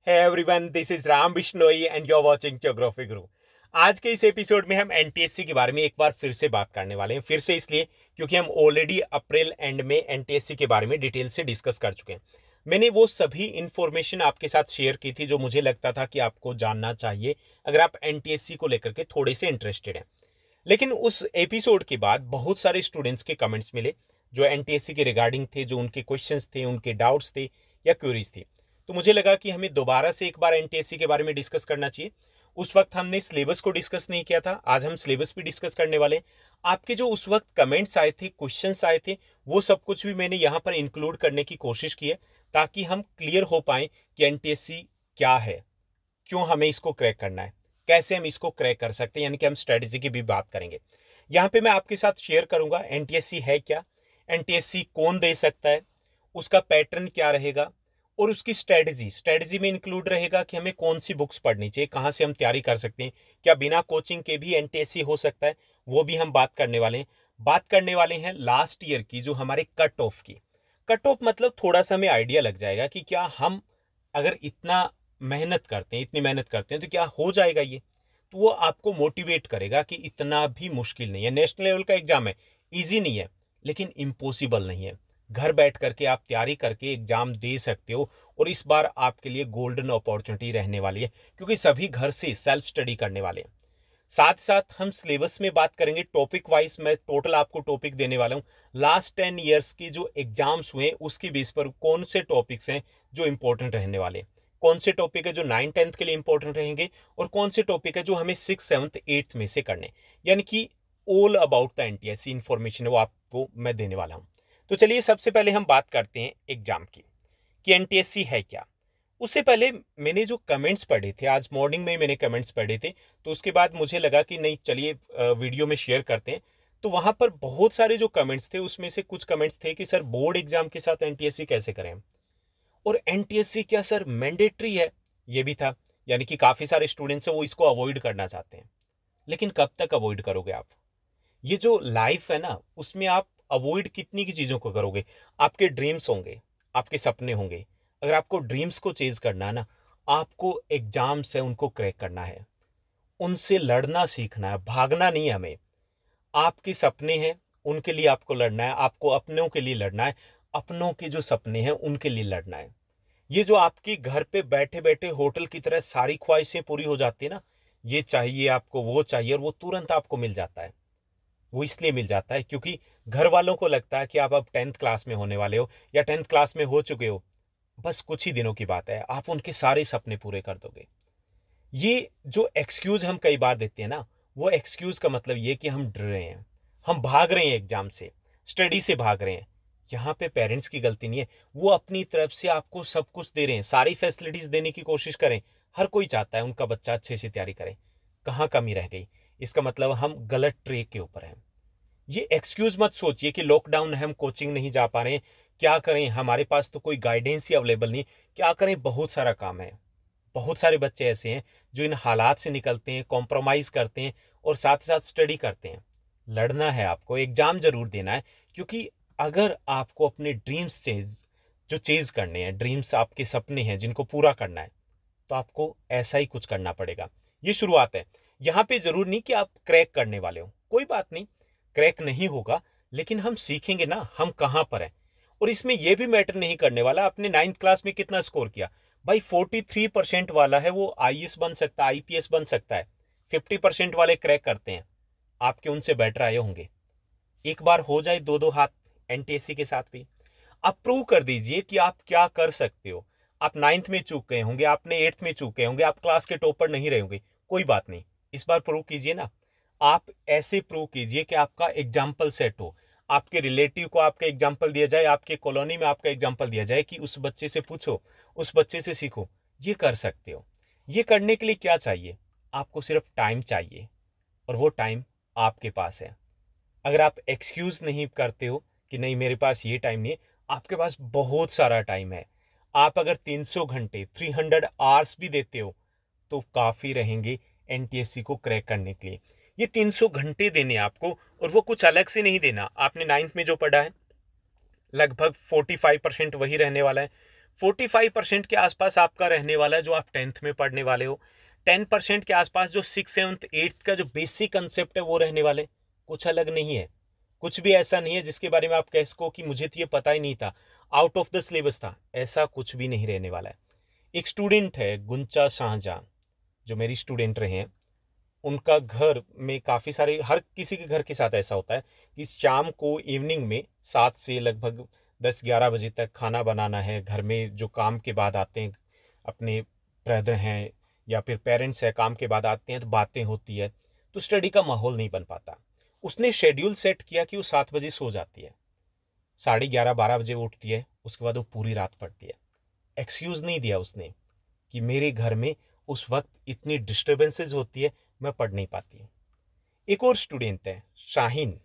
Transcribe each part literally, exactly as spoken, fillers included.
Hey everyone, this is Ram Bishnoi and you're watching Geography Guru। आज के इस एपिसोड में हम एनटीएससी के बारे में एक बार फिर से बात करने वाले हैं। फिर से इसलिए क्योंकि हम ऑलरेडी अप्रैल एंड में एनटीएससी के बारे में डिटेल से डिस्कस कर चुके हैं। मैंने वो सभी इंफॉर्मेशन आपके साथ शेयर की थी जो मुझे लगता था कि आपको जानना चाहिए अगर आप एनटीएससी को लेकर के थोड़े से इंटरेस्टेड हैं। लेकिन उस एपिसोड के बाद बहुत सारे स्टूडेंट्स के कमेंट्स मिले जो एनटीएससी के रिगार्डिंग थे, जो उनके क्वेश्चंस थे, उनके डाउट्स थे या क्वेरीज थी। तो मुझे लगा कि हमें दोबारा से एक बार एनटीएससी के बारे में डिस्कस करना चाहिए। उस वक्त हमने सिलेबस को डिस्कस नहीं किया था, आज हम सिलेबस भी डिस्कस करने वाले हैं। आपके जो उस वक्त कमेंट्स आए थे, क्वेश्चंस आए थे, वो सब कुछ भी मैंने यहाँ पर इंक्लूड करने की कोशिश की है ताकि हम क्लियर हो पाए कि एनटीएससी क्या है, क्यों हमें इसको क्रैक करना है, कैसे हम इसको क्रैक कर सकते हैं, यानी कि हम स्ट्रेटेजी की भी बात करेंगे। यहाँ पे मैं आपके साथ शेयर करूंगा एनटीएससी है क्या, एनटीएससी कौन दे सकता है, उसका पैटर्न क्या रहेगा और उसकी स्ट्रेटजी स्ट्रेटजी में इंक्लूड रहेगा कि हमें कौन सी बुक्स पढ़नी चाहिए, कहाँ से हम तैयारी कर सकते हैं, क्या बिना कोचिंग के भी एनटीएससी हो सकता है, वो भी हम बात करने वाले हैं। बात करने वाले हैं लास्ट ईयर की जो हमारे कट ऑफ की। कट ऑफ मतलब थोड़ा सा हमें आइडिया लग जाएगा कि क्या हम अगर इतना मेहनत करते हैं इतनी मेहनत करते हैं तो क्या हो जाएगा ये। तो वो आपको मोटिवेट करेगा कि इतना भी मुश्किल नहीं है। नेशनल लेवल का एग्जाम है, ईजी नहीं है लेकिन इम्पॉसिबल नहीं है। घर बैठ करके आप तैयारी करके एग्जाम दे सकते हो और इस बार आपके लिए गोल्डन अपॉर्चुनिटी रहने वाली है क्योंकि सभी घर से सेल्फ स्टडी करने वाले हैं। साथ साथ हम सिलेबस में बात करेंगे, टॉपिक वाइज मैं टोटल आपको टॉपिक देने वाला हूँ। लास्ट टेन ईयर्स की जो एग्जाम्स हुए उसके बेस पर कौन से टॉपिक्स हैं जो इंपॉर्टेंट रहने वाले हैं, कौन से टॉपिक है जो नाइन टेंथ के लिए इंपॉर्टेंट रहेंगे और कौन से टॉपिक है जो हमें सिक्स सेवन्थ एट्थ में से करने, यानी कि all about the NTSC information है वो आपको मैं देने वाला हूँ। तो चलिए सबसे पहले हम बात करते हैं एग्जाम की कि एनटीएससी है क्या। उससे पहले मैंने जो कमेंट्स पढ़े थे, आज मॉर्निंग में मैंने कमेंट्स पढ़े थे, तो उसके बाद मुझे लगा कि नहीं चलिए वीडियो में शेयर करते हैं। तो वहां पर बहुत सारे जो कमेंट्स थे उसमें से कुछ कमेंट्स थे कि सर बोर्ड एग्जाम के साथ एनटीएससी कैसे करें और एनटीएससी क्या सर मैंडेटरी है, ये भी था। यानी कि काफी सारे स्टूडेंट्स हैं वो इसको अवॉइड करना चाहते हैं। लेकिन कब तक अवॉइड करोगे आप? ये जो लाइफ है ना उसमें आप अवॉइड कितनी की चीज़ों को करोगे। आपके ड्रीम्स होंगे, आपके सपने होंगे। अगर आपको ड्रीम्स को चेज करना है ना, आपको एग्जाम्स है उनको क्रैक करना है, उनसे लड़ना सीखना है, भागना नहीं है हमें। आपके सपने हैं उनके लिए आपको लड़ना है, आपको अपनों के लिए लड़ना है, अपनों के जो सपने हैं उनके लिए लड़ना है। ये जो आपकी घर पे बैठे बैठे होटल की तरह सारी ख्वाहिशें पूरी हो जाती है ना, ये चाहिए आपको, वो चाहिए, और वो तुरंत आपको मिल जाता है। वो इसलिए मिल जाता है क्योंकि घर वालों को लगता है कि आप अब टेंथ क्लास में होने वाले हो या टेंथ क्लास में हो चुके हो, बस कुछ ही दिनों की बात है, आप उनके सारे सपने पूरे कर दोगे। ये जो एक्सक्यूज हम कई बार देते हैं ना, वो एक्सक्यूज का मतलब ये कि हम डर रहे हैं, हम भाग रहे हैं एग्जाम से, स्टडी से भाग रहे हैं। यहाँ पे पेरेंट्स की गलती नहीं है, वो अपनी तरफ से आपको सब कुछ दे रहे हैं, सारी फैसिलिटीज देने की कोशिश करें। हर कोई चाहता है उनका बच्चा अच्छे से तैयारी करे। कहाँ कमी रह गई? इसका मतलब हम गलत ट्रैक के ऊपर हैं। ये एक्सक्यूज मत सोचिए कि लॉकडाउन है, हम कोचिंग नहीं जा पा रहे हैं, क्या करें, हमारे पास तो कोई गाइडेंस ही अवेलेबल नहीं, क्या करें, बहुत सारा काम है। बहुत सारे बच्चे ऐसे हैं जो इन हालात से निकलते हैं, कॉम्प्रोमाइज करते हैं और साथ साथ स्टडी करते हैं। लड़ना है आपको, एग्जाम जरूर देना है, क्योंकि अगर आपको अपने ड्रीम्स चेज जो चेज करने हैं, ड्रीम्स आपके सपने हैं जिनको पूरा करना है, तो आपको ऐसा ही कुछ करना पड़ेगा। ये शुरुआत है। यहाँ पे जरूर नहीं कि आप क्रैक करने वाले हो, कोई बात नहीं, क्रैक नहीं होगा, लेकिन हम सीखेंगे ना हम कहाँ पर हैं। और इसमें यह भी मैटर नहीं करने वाला आपने नाइन्थ क्लास में कितना स्कोर किया। भाई फोर्टी थ्री परसेंट वाला है वो आईएएस बन सकता है, आईपीएस बन सकता है। फिफ्टी परसेंट वाले क्रैक करते हैं, आपके उनसे बेटर आए होंगे। एक बार हो जाए दो दो हाथ एनटीएससी के साथ भी, आप प्रूव कर दीजिए कि आप क्या कर सकते हो। आप नाइन्थ में चूक गए होंगे, आपने एट्थ में चूक गए होंगे, आप क्लास के टॉपर नहीं रहे होंगे, कोई बात नहीं, इस बार प्रूव कीजिए ना। आप ऐसे प्रूव कीजिए कि आपका एग्जाम्पल सेट हो, आपके रिलेटिव को आपका एग्जाम्पल दिया जाए, आपके कॉलोनी में आपका एग्जाम्पल दिया जाए कि उस बच्चे से पूछो, उस बच्चे से सीखो। ये कर सकते हो। ये करने के लिए क्या चाहिए? आपको सिर्फ टाइम चाहिए और वो टाइम आपके पास है। अगर आप एक्सक्यूज नहीं करते हो कि नहीं मेरे पास ये टाइम नहीं है, आपके पास बहुत सारा टाइम है। आप अगर तीन सौ घंटे तीन सौ आवर्स भी देते हो तो काफ़ी रहेंगे एनटीएससी को क्रैक करने के लिए। ये तीन सौ घंटे देने आपको, और वो कुछ अलग से नहीं देना। आपने नाइन्थ में जो पढ़ा है लगभग पैंतालीस परसेंट वही रहने वाला है। फोर्टी फाइव परसेंट के आसपास आपका रहने वाला है जो आप टेंथ में पढ़ने वाले हो। टेन परसेंट के आसपास जो सिक्स सेवन्थ एट्थ का जो बेसिक कंसेप्ट है वो रहने वाले। कुछ अलग नहीं है, कुछ भी ऐसा नहीं है जिसके बारे में आप कह सको कि मुझे तो ये पता ही नहीं था, आउट ऑफ द सिलेबस था, ऐसा कुछ भी नहीं रहने वाला है। एक स्टूडेंट है गुंचा शाहजहां, जो मेरी स्टूडेंट रहे हैं, उनका घर में काफ़ी सारे, हर किसी के घर के साथ ऐसा होता है कि शाम को इवनिंग में सात से लगभग दस ग्यारह बजे तक खाना बनाना है। घर में जो काम के बाद आते हैं, अपने ब्रदर हैं या फिर पेरेंट्स हैं, काम के बाद आते हैं तो बातें होती है, तो स्टडी का माहौल नहीं बन पाता। उसने शेड्यूल सेट किया कि वो सात बजे सो जाती है, साढ़े ग्यारह बारह बजे वो उठती है, उसके बाद वो पूरी रात पढ़ती है। एक्सक्यूज़ नहीं दिया उसने कि मेरे घर में उस वक्त इतनी डिस्टर्बेंसेस होती है, मैं पढ़ नहीं पाती हूँ। एक और स्टूडेंट है शाहीन।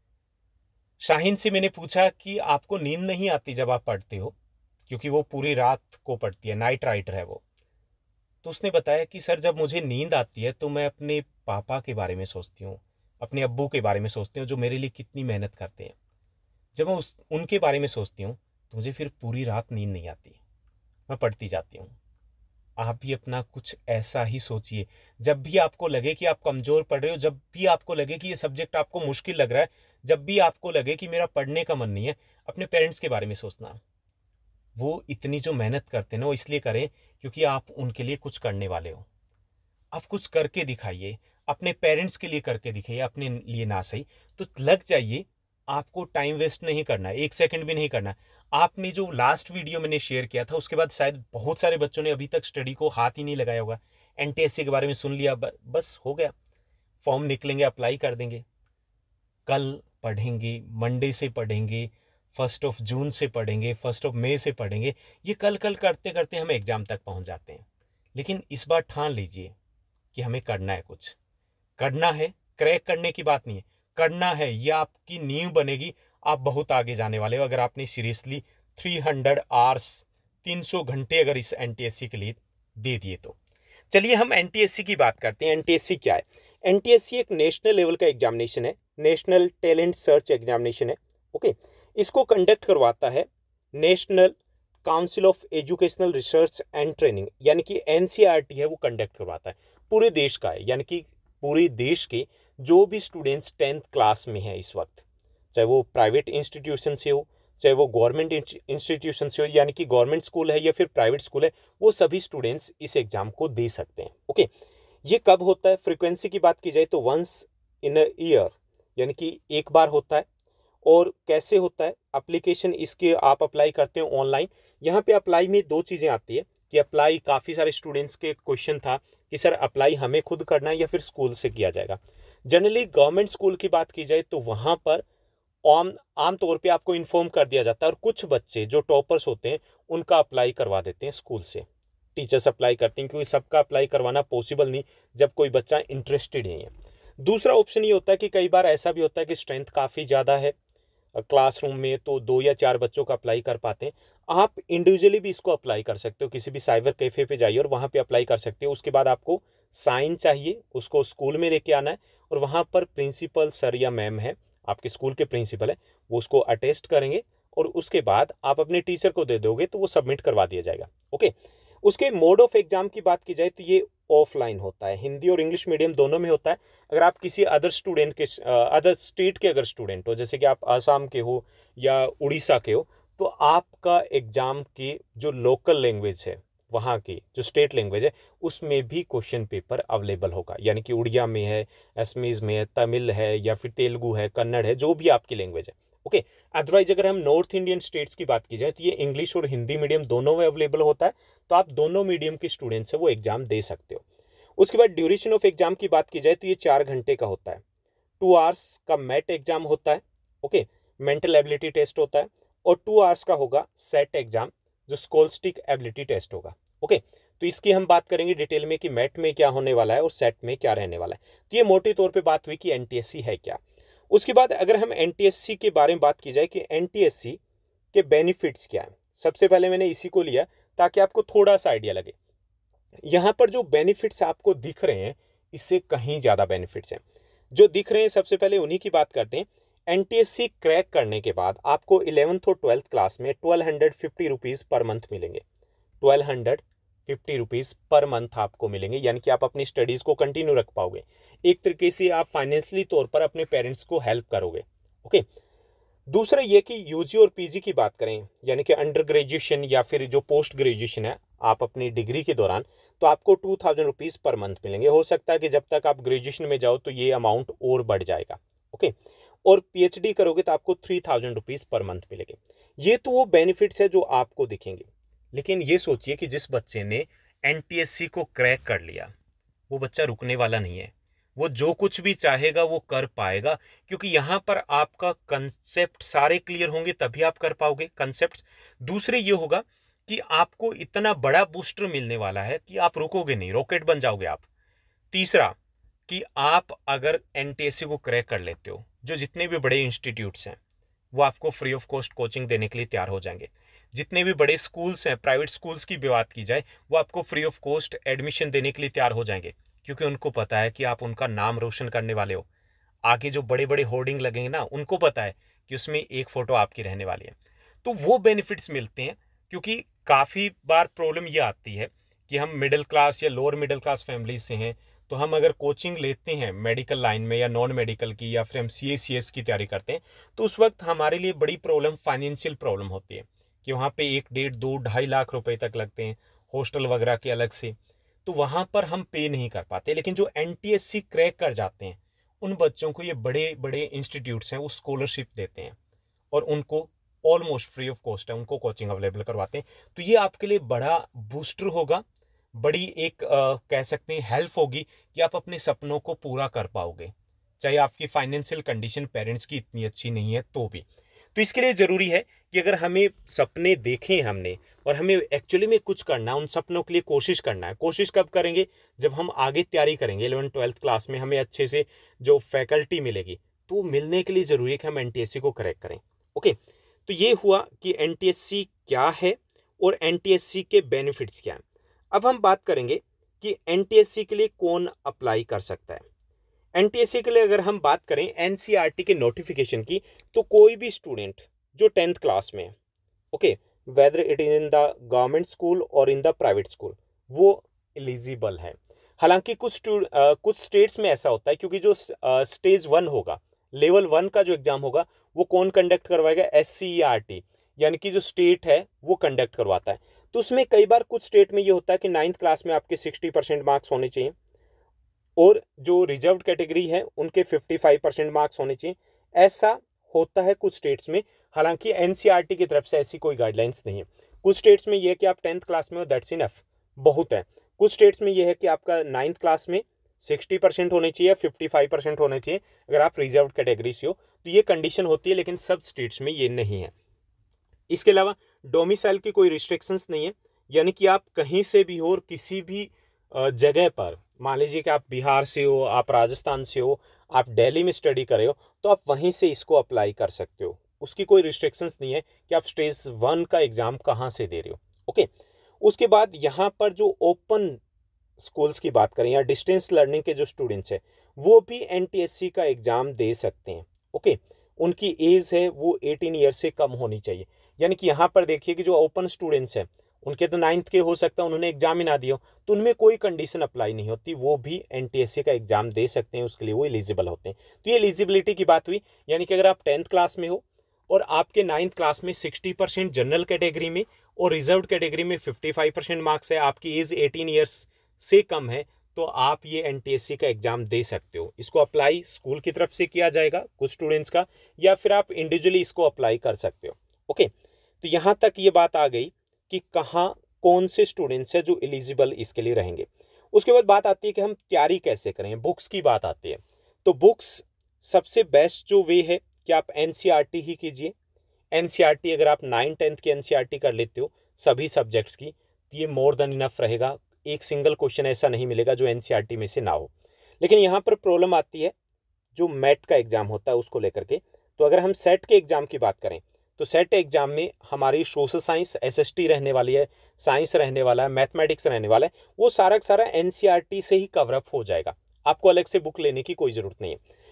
शाहीन से मैंने पूछा कि आपको नींद नहीं आती जब आप पढ़ते हो, क्योंकि वो पूरी रात को पढ़ती है, नाइट राइटर है वो। तो उसने बताया कि सर जब मुझे नींद आती है तो मैं अपने पापा के बारे में सोचती हूँ, अपने अब्बू के बारे में सोचती हूँ जो मेरे लिए कितनी मेहनत करते हैं। जब मैं उस उनके बारे में सोचती हूँ तो मुझे फिर पूरी रात नींद नहीं आती, मैं पढ़ती जाती हूँ। आप भी अपना कुछ ऐसा ही सोचिए। जब भी आपको लगे कि आप कमज़ोर पढ़ रहे हो, जब भी आपको लगे कि ये सब्जेक्ट आपको मुश्किल लग रहा है, जब भी आपको लगे कि मेरा पढ़ने का मन नहीं है, अपने पेरेंट्स के बारे में सोचना। वो इतनी जो मेहनत करते हैं ना, वो इसलिए करें क्योंकि आप उनके लिए कुछ करने वाले हो। आप कुछ करके दिखाइए, अपने पेरेंट्स के लिए करके दिखाइए, अपने लिए ना सही तो लग जाइए। आपको टाइम वेस्ट नहीं करना है, एक सेकंड भी नहीं करना है। आपने जो लास्ट वीडियो मैंने शेयर किया था उसके बाद शायद बहुत सारे बच्चों ने अभी तक स्टडी को हाथ ही नहीं लगाया होगा। एनटीएससी के बारे में सुन लिया, बस हो गया, फॉर्म निकलेंगे, अप्लाई कर देंगे। कल पढ़ेंगे, मंडे से पढ़ेंगे, फर्स्ट ऑफ जून से पढ़ेंगे, फर्स्ट ऑफ मई से पढ़ेंगे। ये कल कल करते करते हम एग्जाम तक पहुंच जाते हैं। लेकिन इस बार ठान लीजिए कि हमें करना है, कुछ करना है। क्रैक करने की बात नहीं है, करना है। ये आपकी नींव बनेगी, आप बहुत आगे जाने वाले हो अगर आपने सीरियसली तीन सौ आवर्स, तीन सौ घंटे अगर इस एनटीएससी के लिए दे दिए तो। चलिए हम एनटीएससी की बात करते हैं। एनटीएससी क्या है? एनटीएससी एक नेशनल लेवल का एग्जामिनेशन है, नेशनल टैलेंट सर्च एग्जामिनेशन है। ओके, इसको कंडक्ट करवाता है national council of educational research and training, यानी कि एनसीईआरटी है, वो कंडक्ट करवाता है। पूरे देश का है, यानी कि पूरे देश के जो भी स्टूडेंट्स टेंथ क्लास में है इस वक्त, चाहे वो प्राइवेट इंस्टीट्यूशन से हो, चाहे वो गवर्नमेंट इंस्टीट्यूशन से हो, यानी कि गवर्नमेंट स्कूल है या फिर प्राइवेट स्कूल है, वो सभी स्टूडेंट्स इस एग्जाम को दे सकते हैं। ओके, ये कब होता है? फ्रीक्वेंसी की बात की जाए तो वंस इन अ ईयर, यानी कि एक बार होता है। और कैसे होता है? एप्लीकेशन इसके आप अप्लाई करते हो ऑनलाइन। यहाँ पे अप्लाई में दो चीज़ें आती है कि अप्लाई, काफ़ी सारे स्टूडेंट्स के क्वेश्चन था कि सर अप्लाई हमें खुद करना है या फिर स्कूल से किया जाएगा। जनरली गवर्नमेंट स्कूल की बात की जाए तो वहाँ पर आम आम तौर पे आपको इन्फॉर्म कर दिया जाता है, और कुछ बच्चे जो टॉपर्स होते हैं उनका अप्लाई करवा देते हैं स्कूल से, टीचर्स अप्लाई करते हैं, क्योंकि सबका अप्लाई करवाना पॉसिबल नहीं जब कोई बच्चा इंटरेस्टेड नहीं है। दूसरा ऑप्शन ये होता है कि कई बार ऐसा भी होता है कि स्ट्रेंथ काफ़ी ज़्यादा है क्लासरूम में, तो दो या चार बच्चों का अप्लाई कर पाते हैं। आप इंडिविजुअली भी इसको अप्लाई कर सकते हो, किसी भी साइबर कैफ़े पे जाइए और वहाँ पे अप्लाई कर सकते हो। उसके बाद आपको साइन चाहिए, उसको स्कूल में लेके आना है, और वहाँ पर प्रिंसिपल सर या मैम है, आपके स्कूल के प्रिंसिपल है, वो उसको अटेस्ट करेंगे और उसके बाद आप अपने टीचर को दे दोगे तो वो सबमिट करवा दिया जाएगा। ओके, उसके मोड ऑफ एग्जाम की बात की जाए तो ये ऑफलाइन होता है, हिंदी और इंग्लिश मीडियम दोनों में होता है। अगर आप किसी अदर स्टूडेंट के, अदर स्टेट के अगर स्टूडेंट हो, जैसे कि आप आसाम के हो या उड़ीसा के हो, तो आपका एग्जाम की जो लोकल लैंग्वेज है, वहाँ की जो स्टेट लैंग्वेज है, उसमें भी क्वेश्चन पेपर अवेलेबल होगा, यानी कि उड़िया में है, असमीज़ में है, तमिल है, या फिर तेलुगु है, कन्नड़ है, जो भी आपकी लैंग्वेज है। ओके, अदरवाइज अगर हम नॉर्थ इंडियन स्टेट्स की बात की जाए तो ये इंग्लिश और हिंदी मीडियम दोनों में अवेलेबल होता है, तो आप दोनों मीडियम के स्टूडेंट्स है वो एग्जाम दे सकते हो। उसके बाद ड्यूरेशन ऑफ एग्जाम की बात की जाए तो ये चार घंटे का होता है। टू आवर्स का मैट एग्जाम होता है, ओके, मेंटल एबिलिटी टेस्ट होता है, और टू आवर्स का होगा सेट एग्जाम, जो स्कोलस्टिक एबिलिटी टेस्ट होगा। ओके, तो इसकी हम बात करेंगे डिटेल में कि मैट में क्या होने वाला है और सेट में क्या रहने वाला है। तो ये मोटे तौर पे बात हुई कि एनटीएससी है क्या। उसके बाद अगर हम एनटीएससी के बारे में बात की जाए कि एनटीएससी के बेनिफिट्स क्या हैं, सबसे पहले मैंने इसी को लिया ताकि आपको थोड़ा सा आइडिया लगे। यहाँ पर जो बेनिफिट्स आपको दिख रहे हैं, इससे कहीं ज़्यादा बेनिफिट्स हैं जो दिख रहे हैं। सबसे पहले उन्हीं की बात करते हैं। एनटीएससी क्रैक करने के बाद आपको इलेवेंथ और ट्वेल्थ क्लास में twelve hundred fifty rupees per month मिलेंगे। Twelve hundred fifty rupees per month आपको मिलेंगे, यानी कि आप अपनी स्टडीज़ को कंटिन्यू रख पाओगे। एक तरीके से आप फाइनेंशियली तौर पर अपने पेरेंट्स को हेल्प करोगे। ओके, दूसरा ये कि यूजी और पीजी की बात करें, यानी कि अंडर ग्रेजुएशन या फिर जो पोस्ट ग्रेजुएशन है आप अपनी डिग्री के दौरान, तो आपको two thousand rupees per month मिलेंगे। हो सकता है कि जब तक आप ग्रेजुएशन में जाओ तो ये अमाउंट और बढ़ जाएगा। ओके, और पीएचडी करोगे तो आपको three thousand rupees per month मिलेंगे। ये तो वो बेनिफिट्स है जो आपको दिखेंगे। लेकिन ये सोचिए कि जिस बच्चे ने एनटीएससी को क्रैक कर लिया, वो बच्चा रुकने वाला नहीं है। वो जो कुछ भी चाहेगा वो कर पाएगा, क्योंकि यहाँ पर आपका कंसेप्ट सारे क्लियर होंगे तभी आप कर पाओगे कंसेप्ट। दूसरे ये होगा कि आपको इतना बड़ा बूस्टर मिलने वाला है कि आप रुकोगे नहीं, रॉकेट बन जाओगे आप। तीसरा कि आप अगर एनटीएससी को क्रैक कर लेते हो, जो जितने भी बड़े इंस्टीट्यूट्स हैं वो आपको फ्री ऑफ कॉस्ट कोचिंग देने के लिए तैयार हो जाएंगे। जितने भी बड़े स्कूल्स हैं, प्राइवेट स्कूल्स की भी बात की जाए, वो आपको फ्री ऑफ कॉस्ट एडमिशन देने के लिए तैयार हो जाएंगे, क्योंकि उनको पता है कि आप उनका नाम रोशन करने वाले हो। आगे जो बड़े बड़े होर्डिंग लगेंगे ना, उनको पता है कि उसमें एक फ़ोटो आपकी रहने वाली है। तो वो बेनिफिट्स मिलते हैं, क्योंकि काफ़ी बार प्रॉब्लम ये आती है कि हम मिडिल क्लास या लोअर मिडिल क्लास फैमिलीज से हैं, तो हम अगर कोचिंग लेते हैं मेडिकल लाइन में या नॉन मेडिकल की, या फिर हम सी ए सी एस की तैयारी करते हैं, तो उस वक्त हमारे लिए बड़ी प्रॉब्लम फाइनेंशियल प्रॉब्लम होती है कि वहाँ पे एक डेढ़ दो ढाई लाख रुपए तक लगते हैं हॉस्टल वगैरह के अलग से, तो वहाँ पर हम पे नहीं कर पाते। लेकिन जो एनटीएससी क्रैक कर जाते हैं उन बच्चों को ये बड़े बड़े इंस्टीट्यूट्स हैं वो स्कॉलरशिप देते हैं और उनको ऑलमोस्ट फ्री ऑफ कॉस्ट है उनको कोचिंग अवेलेबल करवाते हैं। तो ये आपके लिए बड़ा बूस्टर होगा, बड़ी एक आ, कह सकते हैं हेल्प होगी कि आप अपने सपनों को पूरा कर पाओगे, चाहे आपकी फाइनेंशियल कंडीशन पेरेंट्स की इतनी अच्छी नहीं है तो भी। तो इसके लिए ज़रूरी है कि अगर हमें सपने देखे हमने और हमें एक्चुअली में कुछ करना है, उन सपनों के लिए कोशिश करना है। कोशिश कब करेंगे? जब हम आगे तैयारी करेंगे इलेवेंथ ट्वेल्थ क्लास में, हमें अच्छे से जो फैकल्टी मिलेगी, तो मिलने के लिए ज़रूरी है कि हम एनटीएससी को करेक्ट करें। ओके, तो ये हुआ कि एनटीएससी क्या है और एनटीएससी के बेनिफिट्स क्या हैं। अब हम बात करेंगे कि एनटीएससी के लिए कौन अप्लाई कर सकता है। एनटीएससी के लिए अगर हम बात करें एनसीईआरटी के नोटिफिकेशन की, तो कोई भी स्टूडेंट जो टेंथ क्लास में है, okay, whether it is in the government school और इन द प्राइवेट स्कूल, वो एलिजिबल है। हालांकि कुछ uh, कुछ स्टेट्स में ऐसा होता है, क्योंकि जो स्टेज uh, वन होगा, लेवल वन का जो एग्जाम होगा, वो कौन कंडक्ट करवाएगा? एससीईआरटी, यानी कि जो स्टेट है वो कंडक्ट करवाता है। तो उसमें कई बार कुछ स्टेट में ये होता है कि नाइन्थ क्लास में आपके सिक्सटी परसेंट मार्क्स होने चाहिए और जो रिजर्व्ड कैटेगरी है उनके फिफ्टी फाइव परसेंट मार्क्स होने चाहिए। ऐसा होता है कुछ स्टेट्स में। हालांकि एनसीईआरटी की तरफ से ऐसी कोई गाइडलाइंस नहीं है। कुछ स्टेट्स में ये है कि आप टेंथ क्लास में हो, दैट्स इनफ, बहुत है। कुछ स्टेट्स में ये है कि आपका नाइन्थ क्लास में सिक्सटी परसेंट होने चाहिए, फिफ्टी फाइव परसेंट होने चाहिए अगर आप रिजर्व्ड कैटेगरी से हो, तो ये कंडीशन होती है। लेकिन सब स्टेट्स में ये नहीं है। इसके अलावा डोमिसाइल की कोई रिस्ट्रिक्शंस नहीं है, यानी कि आप कहीं से भी हो और किसी भी जगह पर, मान लीजिए कि आप बिहार से हो, आप राजस्थान से हो, आप दिल्ली में स्टडी कर रहे हो, तो आप वहीं से इसको अप्लाई कर सकते हो। उसकी कोई रिस्ट्रिक्शंस नहीं है कि आप स्टेज वन का एग्ज़ाम कहाँ से दे रहे हो। ओके, उसके बाद यहाँ पर जो ओपन स्कूल्स की बात करें या डिस्टेंस लर्निंग के जो स्टूडेंट्स हैं, वो भी एनटीएससी का एग्ज़ाम दे सकते हैं। ओके, उनकी एज है वो एटीन ईयर से कम होनी चाहिए। यानी कि यहाँ पर देखिए कि जो ओपन स्टूडेंट्स हैं उनके तो नाइन्थ के हो सकता है, उन्होंने एग्जाम ही ना दिया हो, तो उनमें कोई कंडीशन अप्लाई नहीं होती, वो भी एनटीएससी का एग्जाम दे सकते हैं, उसके लिए वो एलिजिबल होते हैं। तो ये एलिजिबिलिटी की बात हुई, यानी कि अगर आप टेंथ क्लास में हो और आपके नाइन्थ क्लास में सिक्सटी परसेंट जनरल कैटेगरी में और रिजर्व कैटेगरी में फिफ्टी फाइव परसेंट मार्क्स है, आपकी एज एटीन ईयर्स से कम है, तो आप ये एनटीएससी का एग्जाम दे सकते हो। इसको अप्लाई स्कूल की तरफ से किया जाएगा कुछ स्टूडेंट्स का, या फिर आप इंडिविजुअली इसको अप्लाई कर सकते हो। ओके, तो यहाँ तक ये बात आ गई कि कहाँ कौन से स्टूडेंट्स हैं जो एलिजिबल इसके लिए रहेंगे। उसके बाद बात आती है कि हम तैयारी कैसे करें, बुक्स की बात आती है। तो बुक्स सबसे बेस्ट जो वे है कि आप एनसीईआरटी ही कीजिए। एनसीईआरटी अगर आप नाइन टेंथ की एनसीईआरटी कर लेते हो सभी सब्जेक्ट्स की, तो ये मोर देन इनफ रहेगा। एक सिंगल क्वेश्चन ऐसा नहीं मिलेगा जो एनसीईआरटी में से ना हो। लेकिन यहाँ पर प्रॉब्लम आती है जो मैट का एग्जाम होता है उसको लेकर के। तो अगर हम सेट के एग्जाम की बात करें तो सेट एग्जाम में हमारी सोशल साइंस एसएसटी रहने वाली है, साइंस रहने वाला है, मैथमेटिक्स रहने वाला है, वो सारा का सारा एनसीईआरटी से ही कवर अप हो जाएगा। आपको अलग से बुक लेने की कोई ज़रूरत नहीं है।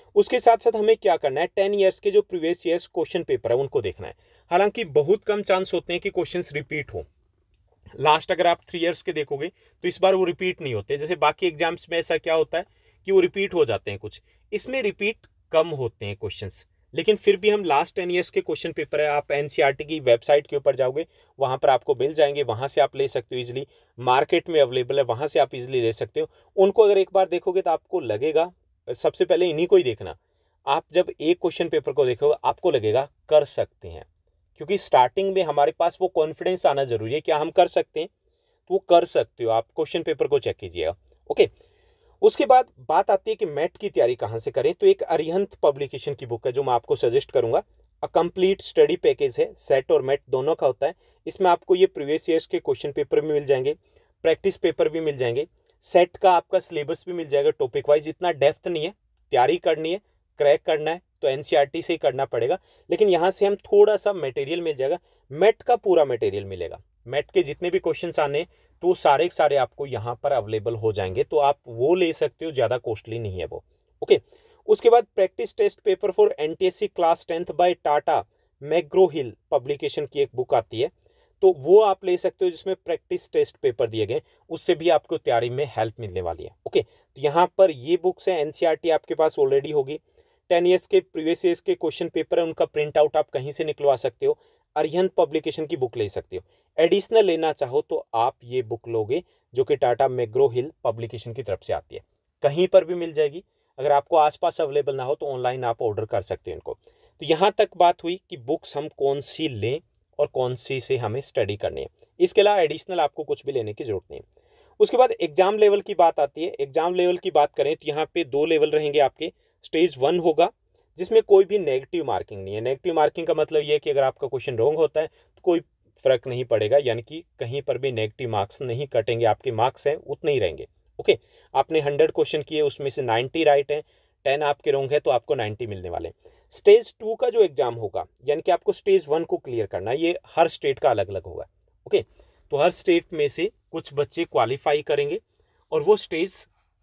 उसके साथ साथ हमें क्या करना है, टेन ईयर्स के जो प्रीवियस ईयर्स क्वेश्चन पेपर है उनको देखना है। हालांकि बहुत कम चांस होते हैं कि क्वेश्चंस रिपीट हो। लास्ट अगर आप थ्री इयर्स के देखोगे तो इस बार वो रिपीट नहीं होते। जैसे बाकी एग्जाम्स में ऐसा क्या होता है कि वो रिपीट हो जाते हैं कुछ, इसमें रिपीट कम होते हैं क्वेश्चंस। लेकिन फिर भी हम लास्ट टेन ईयर्स के क्वेश्चन पेपर है, आप एनसीईआरटी की वेबसाइट के ऊपर जाओगे, वहां पर आपको मिल जाएंगे, वहां से आप ले सकते हो इजीली। मार्केट में अवेलेबल है, वहां से आप इजीली ले सकते हो। उनको अगर एक बार देखोगे तो आपको लगेगा, सबसे पहले इन्हीं को ही देखना। आप जब एक क्वेश्चन पेपर को देखोगे आपको लगेगा कर सकते हैं, क्योंकि स्टार्टिंग में हमारे पास वो कॉन्फिडेंस आना जरूरी है, क्या हम कर सकते हैं, तो वो कर सकते हो। आप क्वेश्चन पेपर को चेक कीजिएगा। ओके, उसके बाद बात आती है कि मैट की तैयारी कहाँ से करें। तो एक अरिहंत पब्लिकेशन की बुक है जो मैं आपको सजेस्ट करूंगा। अ कंप्लीट स्टडी पैकेज है, सेट और मैट दोनों का होता है। इसमें आपको ये प्रीवियस ईयर्स के क्वेश्चन पेपर भी मिल जाएंगे, प्रैक्टिस पेपर भी मिल जाएंगे, सेट का आपका सिलेबस भी मिल जाएगा टॉपिक वाइज। इतना डेप्थ नहीं है, तैयारी करनी है, क्रैक करना है तो एनसीईआरटी से ही करना पड़ेगा। लेकिन यहाँ से हम थोड़ा सा मटेरियल मिल जाएगा, मैट का पूरा मटेरियल मिलेगा। मैट के जितने भी क्वेश्चंस आने तो सारे के सारे आपको यहाँ पर अवेलेबल हो जाएंगे, तो आप वो ले सकते हो, ज़्यादा कॉस्टली नहीं है वो। ओके, उसके बाद practice test paper for NTSC class tenth by Tata McGraw Hill publication की एक बुक आती है, तो वो आप ले सकते हो, जिसमें प्रैक्टिस टेस्ट पेपर दिए गए, उससे भी आपको तैयारी में हेल्प मिलने वाली है। ओके, तो यहाँ पर ये बुक्स है, एनसीईआरटी आपके पास ऑलरेडी होगी। टेन ईयर्स के प्रीवियस ईयर्स के क्वेश्चन पेपर है, उनका प्रिंट आउट आप कहीं से निकलवा सकते हो, अरिहंत पब्लिकेशन की बुक ले सकते हो। एडिशनल लेना चाहो तो आप ये बुक लोगे जो कि टाटा मैग्रो हिल पब्लिकेशन की तरफ से आती है, कहीं पर भी मिल जाएगी। अगर आपको आसपास अवेलेबल ना हो तो ऑनलाइन आप ऑर्डर कर सकते हो इनको। तो यहाँ तक बात हुई कि बुक्स हम कौन सी लें और कौन सी से हमें स्टडी करनी है। इसके अलावा एडिशनल आपको कुछ भी लेने की जरूरत नहीं है। उसके बाद एग्जाम लेवल की बात आती है। एग्जाम लेवल की बात करें तो यहाँ पे दो लेवल रहेंगे आपके। स्टेज वन होगा जिसमें कोई भी नेगेटिव मार्किंग नहीं है। नेगेटिव मार्किंग का मतलब ये है कि अगर आपका क्वेश्चन रॉन्ग होता है तो कोई फर्क नहीं पड़ेगा, यानी कि कहीं पर भी नेगेटिव मार्क्स नहीं कटेंगे, आपके मार्क्स हैं उतने ही रहेंगे। ओके, आपने हंड्रेड क्वेश्चन किए, उसमें से नाइन्टी राइट है, टेन आपके रॉन्ग है, तो आपको नाइन्टी मिलने वाले। स्टेज टू का जो एग्जाम होगा, यानी कि आपको स्टेज वन को क्लियर करना है, ये हर स्टेट का अलग अलग होगा। ओके, तो हर स्टेट में से कुछ बच्चे क्वालिफाई करेंगे और वो स्टेज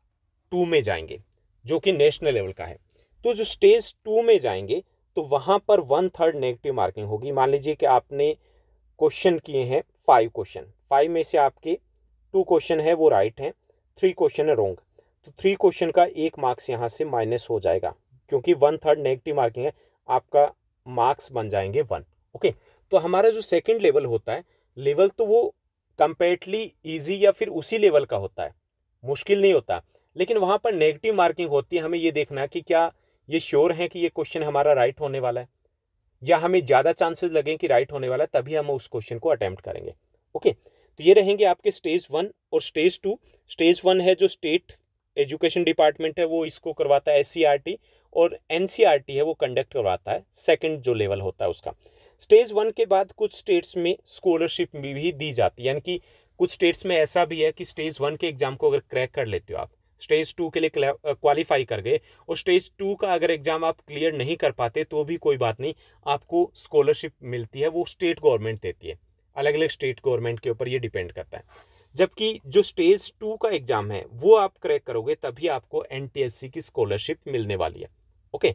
टू में जाएंगे जो कि नेशनल लेवल का है। तो जो स्टेज टू में जाएंगे तो वहां पर वन थर्ड नेगेटिव मार्किंग होगी। मान लीजिए कि आपने क्वेश्चन किए हैं फाइव क्वेश्चन, फाइव में से आपके टू क्वेश्चन है वो राइट हैं, थ्री क्वेश्चन है रॉन्ग, तो थ्री क्वेश्चन का एक मार्क्स यहाँ से माइनस हो जाएगा, क्योंकि वन थर्ड नेगेटिव मार्किंग है, आपका मार्क्स बन जाएंगे वन। ओके, तो हमारा जो सेकंड लेवल होता है, लेवल तो वो कंपेरेटली ईजी या फिर उसी लेवल का होता है, मुश्किल नहीं होता, लेकिन वहाँ पर नेगेटिव मार्किंग होती है। हमें ये देखना है कि क्या ये श्योर है कि ये क्वेश्चन हमारा राइट होने वाला है, या हमें ज़्यादा चांसेस लगे कि राइट होने वाला है, तभी हम उस क्वेश्चन को अटेम्प्ट करेंगे। ओके, तो ये रहेंगे आपके स्टेज वन और स्टेज टू। स्टेज वन है जो स्टेट एजुकेशन डिपार्टमेंट है वो इसको करवाता है, एससीईआरटी, और एनसीईआरटी है वो कंडक्ट करवाता है, सेकंड जो लेवल होता है उसका। स्टेज वन के बाद कुछ स्टेट्स में स्कॉलरशिप भी दी जाती है, यानी कि कुछ स्टेट्स में ऐसा भी है कि स्टेज वन के एग्जाम को अगर क्रैक कर लेते हो आप, स्टेज टू के लिए क्वालिफाई कर गए, और स्टेज टू का अगर एग्जाम आप क्लियर नहीं कर पाते तो भी कोई बात नहीं, आपको स्कॉलरशिप मिलती है, वो स्टेट गवर्नमेंट देती है, अलग अलग स्टेट गवर्नमेंट के ऊपर ये डिपेंड करता है। जबकि जो स्टेज टू का एग्जाम है वो आप क्रैक करोगे तभी आपको एनटीएससी की स्कॉलरशिप मिलने वाली है। ओके,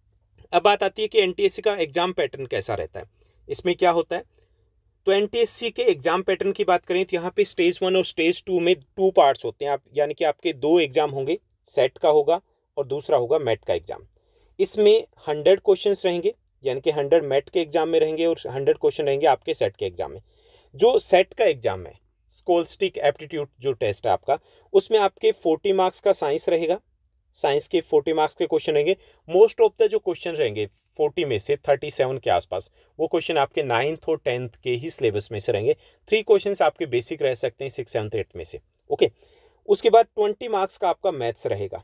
अब बात आती है कि एनटीएससी का एग्जाम पैटर्न कैसा रहता है, इसमें क्या होता है। तो एनटीएससी के एग्जाम पैटर्न की बात करें तो यहाँ पे स्टेज वन और स्टेज टू में टू पार्ट्स होते हैं, आप यानी कि आपके दो एग्जाम होंगे, सेट का होगा और दूसरा होगा मैट का एग्जाम। इसमें हंड्रेड क्वेश्चंस रहेंगे, यानी कि हंड्रेड मैट के एग्जाम में रहेंगे और हंड्रेड क्वेश्चन रहेंगे आपके सेट के एग्जाम में। जो सेट का एग्जाम है, स्कोलस्टिक एप्टीट्यूड जो टेस्ट है आपका, उसमें आपके फोर्टी मार्क्स का साइंस रहेगा, साइंस के फोर्टी मार्क्स के क्वेश्चन रहेंगे। मोस्ट ऑफ द जो क्वेश्चन रहेंगे फोर्टी में से थर्टी सेवन के आसपास, वो क्वेश्चन आपके नाइन्थ और टेंथ के ही सिलेबस में से रहेंगे। थ्री क्वेश्चंस आपके बेसिक रह सकते हैं सिक्स सेवन्थ एट में से। ओके, उसके बाद ट्वेंटी मार्क्स का आपका मैथ्स रहेगा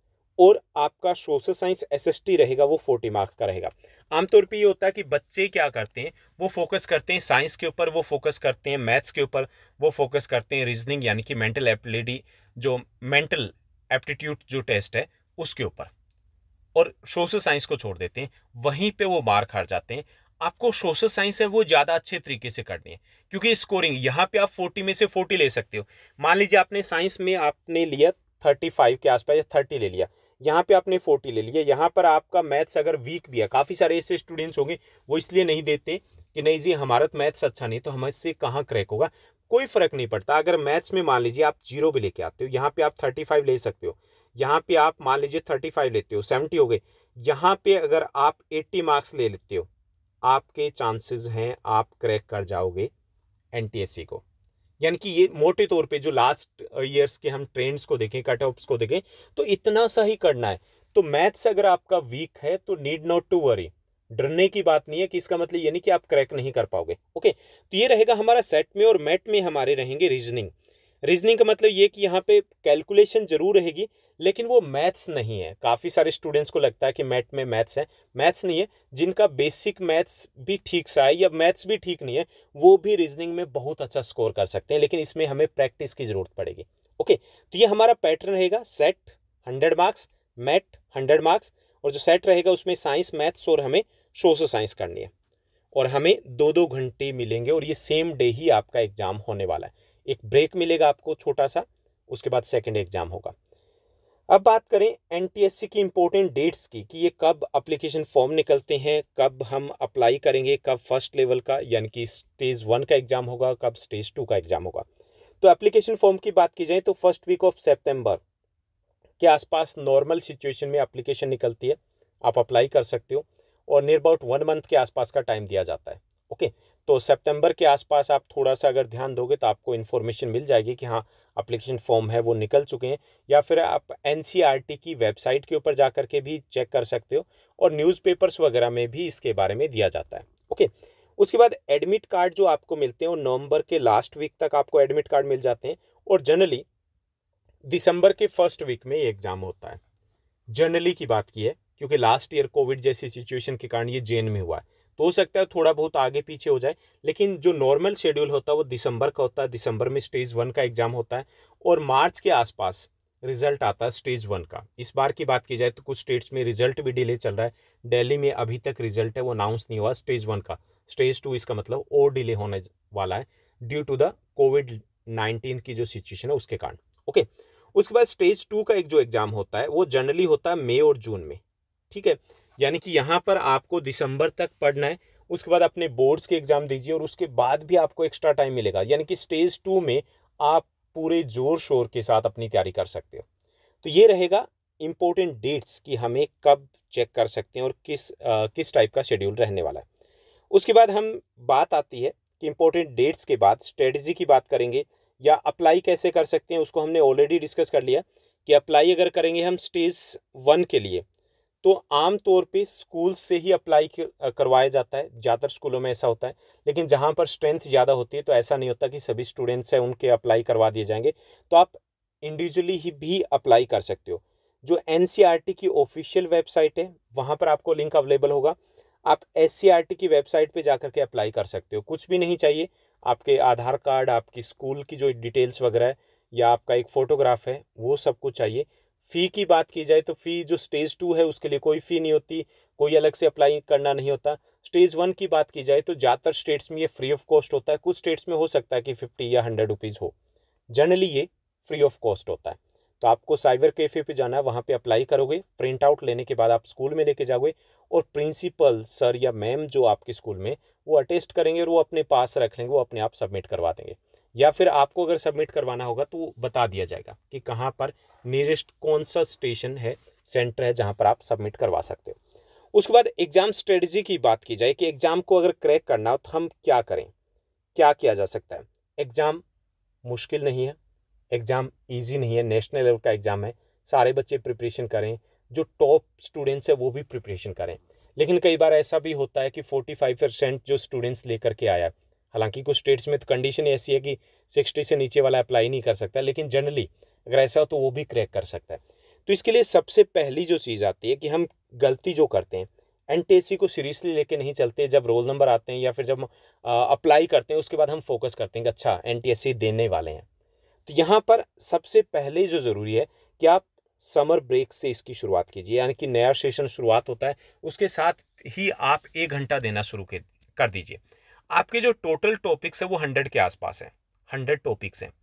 और आपका सोशल साइंस एसएसटी रहेगा, वो फोर्टी मार्क्स का रहेगा। आमतौर पे ये होता है कि बच्चे क्या करते हैं, वो फोकस करते हैं साइंस के ऊपर, वो फोकस करते हैं मैथ्स के ऊपर, वो फोकस करते हैं रीजनिंग यानी कि मेंटल एबिलिटी, जो मेंटल एप्टीट्यूड जो टेस्ट है उसके ऊपर, और सोशल साइंस को छोड़ देते हैं, वहीं पे वो मार्क हार जाते हैं। आपको सोशल साइंस है वो ज़्यादा अच्छे तरीके से करनी है, क्योंकि स्कोरिंग यहाँ पे आप फोर्टी में से फोर्टी ले सकते हो। मान लीजिए आपने साइंस में आपने लिया थर्टी फाइव के आसपास या थर्टी ले लिया, यहाँ पे आपने फोर्टी ले लिया। यहाँ पर आपका मैथ्स अगर वीक भी है, काफ़ी सारे ऐसे स्टूडेंट्स होंगे वो इसलिए नहीं देते कि नहीं जी हमारा तो मैथ्स अच्छा नहीं तो हमसे कहाँ क्रैक होगा। कोई फर्क नहीं पड़ता। अगर मैथ्स में मान लीजिए आप जीरो भी लेके आते हो, यहाँ पे आप थर्टी फाइव ले सकते हो। यहाँ पे आप मान लीजिए थर्टी फाइव लेते हो, सेवेंटी हो गए। यहाँ पे अगर आप एट्टी मार्क्स ले लेते हो, आपके चांसेस हैं आप क्रैक कर जाओगे एनटीएससी को। यानी कि ये मोटे तौर पे जो लास्ट ईयर्स के हम ट्रेंड्स को देखें, कट ऑफ्स को देखें, तो इतना सा ही करना है। तो मैथ्स अगर आपका वीक है तो नीड नॉट टू वरी, डरने की बात नहीं है कि इसका मतलब ये नहीं कि आप क्रैक नहीं कर पाओगे। ओके, तो ये रहेगा हमारा सेट में। और मैट में हमारे रहेंगे रीजनिंग। रीजनिंग का मतलब ये कि यहाँ पे कैलकुलेशन जरूर रहेगी लेकिन वो मैथ्स नहीं है। काफ़ी सारे स्टूडेंट्स को लगता है कि मैट में मैथ्स है, मैथ्स नहीं है। जिनका बेसिक मैथ्स भी ठीक सा है या मैथ्स भी ठीक नहीं है वो भी रीजनिंग में बहुत अच्छा स्कोर कर सकते हैं, लेकिन इसमें हमें प्रैक्टिस की जरूरत पड़ेगी। ओके, तो ये हमारा पैटर्न रहेगा। SAT hundred marks, MAT hundred marks, और जो सेट रहेगा उसमें साइंस, मैथ्स और हमें सोशल साइंस करनी है। और हमें दो दो घंटे मिलेंगे और ये सेम डे ही आपका एग्जाम होने वाला है। एक ब्रेक मिलेगा आपको छोटा सा, उसके बाद सेकंड एग्जाम होगा। अब बात करें एनटीएससी की इंपॉर्टेंट डेट्स की कि ये कब एप्लीकेशन फॉर्म निकलते हैं, कब हम अप्लाई करेंगे, कब फर्स्ट लेवल का यानी कि स्टेज वन का एग्जाम होगा, कब स्टेज टू का एग्जाम होगा। तो एप्लीकेशन फॉर्म की बात की जाए तो फर्स्ट वीक ऑफ सितंबर के आसपास नॉर्मल सिचुएशन में एप्लीकेशन निकलती है, आप अप्लाई कर सकते हो और नियर अबाउट वन मंथ के आसपास का टाइम दिया जाता है। ओके, तो सितंबर के आसपास आप थोड़ा सा अगर ध्यान दोगे तो आपको इन्फॉर्मेशन मिल जाएगी कि हाँ एप्लीकेशन फॉर्म है वो निकल चुके हैं, या फिर आप एनसीईआरटी की वेबसाइट के ऊपर जा करके भी चेक कर सकते हो और न्यूज़पेपर्स वगैरह में भी इसके बारे में दिया जाता है। ओके, उसके बाद एडमिट कार्ड जो आपको मिलते हैं वो नवंबर के लास्ट वीक तक आपको एडमिट कार्ड मिल जाते हैं और जनरली दिसंबर के फर्स्ट वीक में ये एग्जाम होता है। जनरली की बात की है क्योंकि लास्ट ईयर कोविड जैसी सिचुएशन के कारण ये जेन में हुआ है, तो हो सकता है थोड़ा बहुत आगे पीछे हो जाए, लेकिन जो नॉर्मल शेड्यूल होता है वो दिसंबर का होता है। दिसंबर में स्टेज वन का एग्जाम होता है और मार्च के आसपास रिजल्ट आता है स्टेज वन का। इस बार की बात की जाए तो कुछ स्टेट्स में रिजल्ट भी डिले चल रहा है। दिल्ली में अभी तक रिजल्ट है वो अनाउंस नहीं हुआ स्टेज वन का। स्टेज टू इसका मतलब और डिले होने वाला है due to the Covid nineteen की जो सिचुएशन है उसके कारण। ओके, उसके बाद स्टेज टू का एक जो एग्जाम होता है वो जनरली होता है मई और जून में। ठीक है, यानी कि यहाँ पर आपको दिसंबर तक पढ़ना है, उसके बाद अपने बोर्ड्स के एग्जाम दीजिए और उसके बाद भी आपको एक्स्ट्रा टाइम मिलेगा। यानी कि स्टेज टू में आप पूरे जोर शोर के साथ अपनी तैयारी कर सकते हो। तो ये रहेगा इंपॉर्टेंट डेट्स कि हमें कब चेक कर सकते हैं और किस आ, किस टाइप का शेड्यूल रहने वाला है। उसके बाद हम बात आती है कि इंपॉर्टेंट डेट्स के बाद स्ट्रेटजी की बात करेंगे या अप्लाई कैसे कर सकते हैं। उसको हमने ऑलरेडी डिस्कस कर लिया कि अप्लाई अगर करेंगे हम स्टेज वन के लिए तो आम तौर पे स्कूल से ही अप्लाई करवाया जाता है। ज़्यादातर स्कूलों में ऐसा होता है, लेकिन जहाँ पर स्ट्रेंथ ज़्यादा होती है तो ऐसा नहीं होता कि सभी स्टूडेंट्स हैं उनके अप्लाई करवा दिए जाएंगे। तो आप इंडिविजुअली ही भी अप्लाई कर सकते हो। जो एनसीईआरटी की ऑफिशियल वेबसाइट है वहाँ पर आपको लिंक अवेलेबल होगा। आप एससीईआरटी की वेबसाइट पे जाकर के अप्लाई कर सकते हो। कुछ भी नहीं चाहिए, आपके आधार कार्ड, आपकी स्कूल की जो डिटेल्स वगैरह है या आपका एक फ़ोटोग्राफ है वो सब कुछ चाहिए। फ़ी की बात की जाए तो फ़ी जो स्टेज टू है उसके लिए कोई फ़ी नहीं होती, कोई अलग से अप्लाई करना नहीं होता। स्टेज वन की बात की जाए तो ज़्यादातर स्टेट्स में ये फ्री ऑफ कॉस्ट होता है। कुछ स्टेट्स में हो सकता है कि फिफ्टी या हंड्रेड रुपीज़ हो, जनरली ये फ्री ऑफ कॉस्ट होता है। तो आपको साइबर कैफ़े पे जाना है, वहाँ पे अप्लाई करोगे, प्रिंट आउट लेने के बाद आप स्कूल में लेके जाओगे और प्रिंसिपल सर या मैम जो आपके स्कूल में वो अटेस्ट करेंगे और वो अपने पास रख लेंगे, वो अपने आप सबमिट करवा देंगे। या फिर आपको अगर सबमिट करवाना होगा तो बता दिया जाएगा कि कहाँ पर नियरेस्ट कौन सा स्टेशन है, सेंटर है जहाँ पर आप सबमिट करवा सकते हो। उसके बाद एग्ज़ाम स्ट्रेटजी की बात की जाए कि एग्ज़ाम को अगर क्रैक करना हो तो हम क्या करें, क्या किया जा सकता है। एग्ज़ाम मुश्किल नहीं है, एग्ज़ाम इजी नहीं है, नेशनल लेवल का एग्ज़ाम है, सारे बच्चे प्रिपरेशन करें, जो टॉप स्टूडेंट्स है वो भी प्रिपरेशन करें। लेकिन कई बार ऐसा भी होता है कि पैंतालीस परसेंट जो स्टूडेंट्स लेकर के आया, हालांकि कुछ स्टेट्स में तो कंडीशन ऐसी है कि साठ से नीचे वाला अप्लाई नहीं कर सकता, लेकिन जनरली अगर ऐसा हो तो वो भी क्रैक कर सकता है। तो इसके लिए सबसे पहली जो चीज़ आती है कि हम गलती जो करते हैं, एनटीएससी को सीरियसली लेके नहीं चलते। जब रोल नंबर आते हैं या फिर जब अप्लाई करते हैं उसके बाद हम फोकस करते हैं कि अच्छा एनटीएससी देने वाले हैं। तो यहाँ पर सबसे पहले जो ज़रूरी है कि आप समर ब्रेक से इसकी शुरुआत कीजिए, यानी कि नया सेशन शुरुआत होता है उसके साथ ही आप एक घंटा देना शुरू कर दीजिए। आपके जो टोटल टॉपिक्स है वो हंड्रेड के आसपास है, हंड्रेड टॉपिक्स हैं।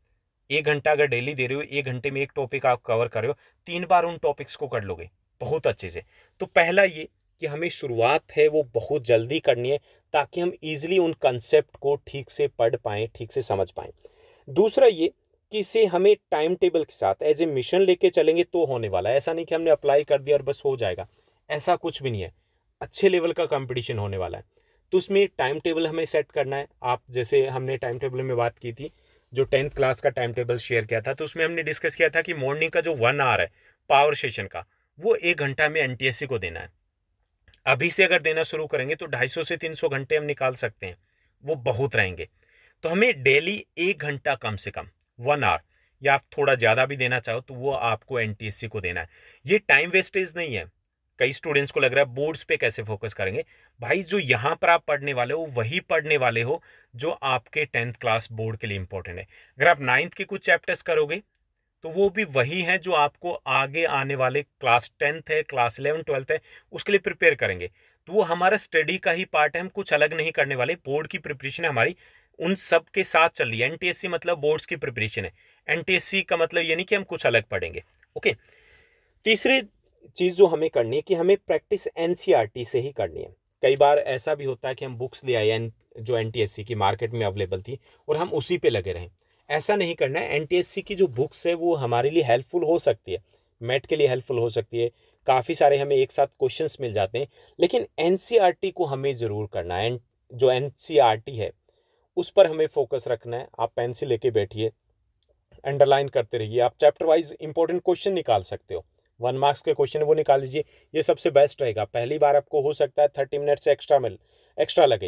एक घंटा अगर डेली दे रहे हो, एक घंटे में एक टॉपिक आप कवर कर रहे हो, तीन बार उन टॉपिक्स को कर लोगे बहुत अच्छे से। तो पहला ये कि हमें शुरुआत है वो बहुत जल्दी करनी है, ताकि हम इजीली उन कंसेप्ट को ठीक से पढ़ पाएँ, ठीक से समझ पाएँ। दूसरा ये कि इसे हमें टाइम टेबल के साथ एज ए मिशन लेके चलेंगे तो होने वाला है। ऐसा नहीं कि हमने अप्लाई कर दिया और बस हो जाएगा, ऐसा कुछ भी नहीं है। अच्छे लेवल का कंपटीशन होने वाला है, तो उसमें टाइम टेबल हमें सेट करना है। आप जैसे हमने टाइम टेबल में बात की थी, जो टेंथ क्लास का टाइम टेबल शेयर किया था, तो उसमें हमने डिस्कस किया था कि मॉर्निंग का जो वन आवर है पावर सेशन का, वो एक घंटा में एनटीएससी को देना है। अभी से अगर देना शुरू करेंगे तो ढाई सौ से तीन सौ घंटे हम निकाल सकते हैं, वो बहुत रहेंगे। तो हमें डेली एक घंटा कम से कम, वन आवर, या आप थोड़ा ज़्यादा भी देना चाहो तो वो आपको एनटीएससी को देना है। ये टाइम वेस्टेज नहीं है। कई स्टूडेंट्स को लग रहा है बोर्ड्स पे कैसे फोकस करेंगे। भाई, जो यहाँ पर आप पढ़ने वाले हो वही पढ़ने वाले हो जो आपके टेंथ क्लास बोर्ड के लिए इंपॉर्टेंट है। अगर आप नाइन्थ के कुछ चैप्टर्स करोगे तो वो भी वही हैं जो आपको आगे आने वाले क्लास टेंथ है, क्लास इलेवन ट्वेल्थ है, उसके लिए प्रिपेयर करेंगे। तो वो हमारा स्टडी का ही पार्ट है, हम कुछ अलग नहीं करने वाले। बोर्ड की प्रिपरेशन है हमारी उन सब के साथ चल रही है। एनटीएससी मतलब बोर्ड्स की प्रिपरेशन है, एनटीएससी का मतलब ये नहीं कि हम कुछ अलग पढ़ेंगे। ओके, तीसरी चीज़ जो हमें करनी है कि हमें प्रैक्टिस एनसीईआरटी से ही करनी है। कई बार ऐसा भी होता है कि हम बुक्स ले आए जो एनटीएससी की मार्केट में अवेलेबल थी और हम उसी पे लगे रहें। ऐसा नहीं करना है। एनटीएससी की जो बुक्स है वो हमारे लिए हेल्पफुल हो सकती है, मैट के लिए हेल्पफुल हो सकती है, काफ़ी सारे हमें एक साथ क्वेश्चंस मिल जाते हैं, लेकिन एनसीईआरटी को हमें ज़रूर करना है। जो एनसीईआरटी है उस पर हमें फोकस रखना है। आप पेंसिल लेके बैठिए, अंडरलाइन करते रहिए। आप चैप्टर वाइज इंपॉर्टेंट क्वेश्चन निकाल सकते हो, वन मार्क्स के क्वेश्चन वो निकाल लीजिए, ये सबसे बेस्ट रहेगा। पहली बार आपको हो सकता है थर्टी मिनट से एक्स्ट्रा मिल एक्स्ट्रा लगे,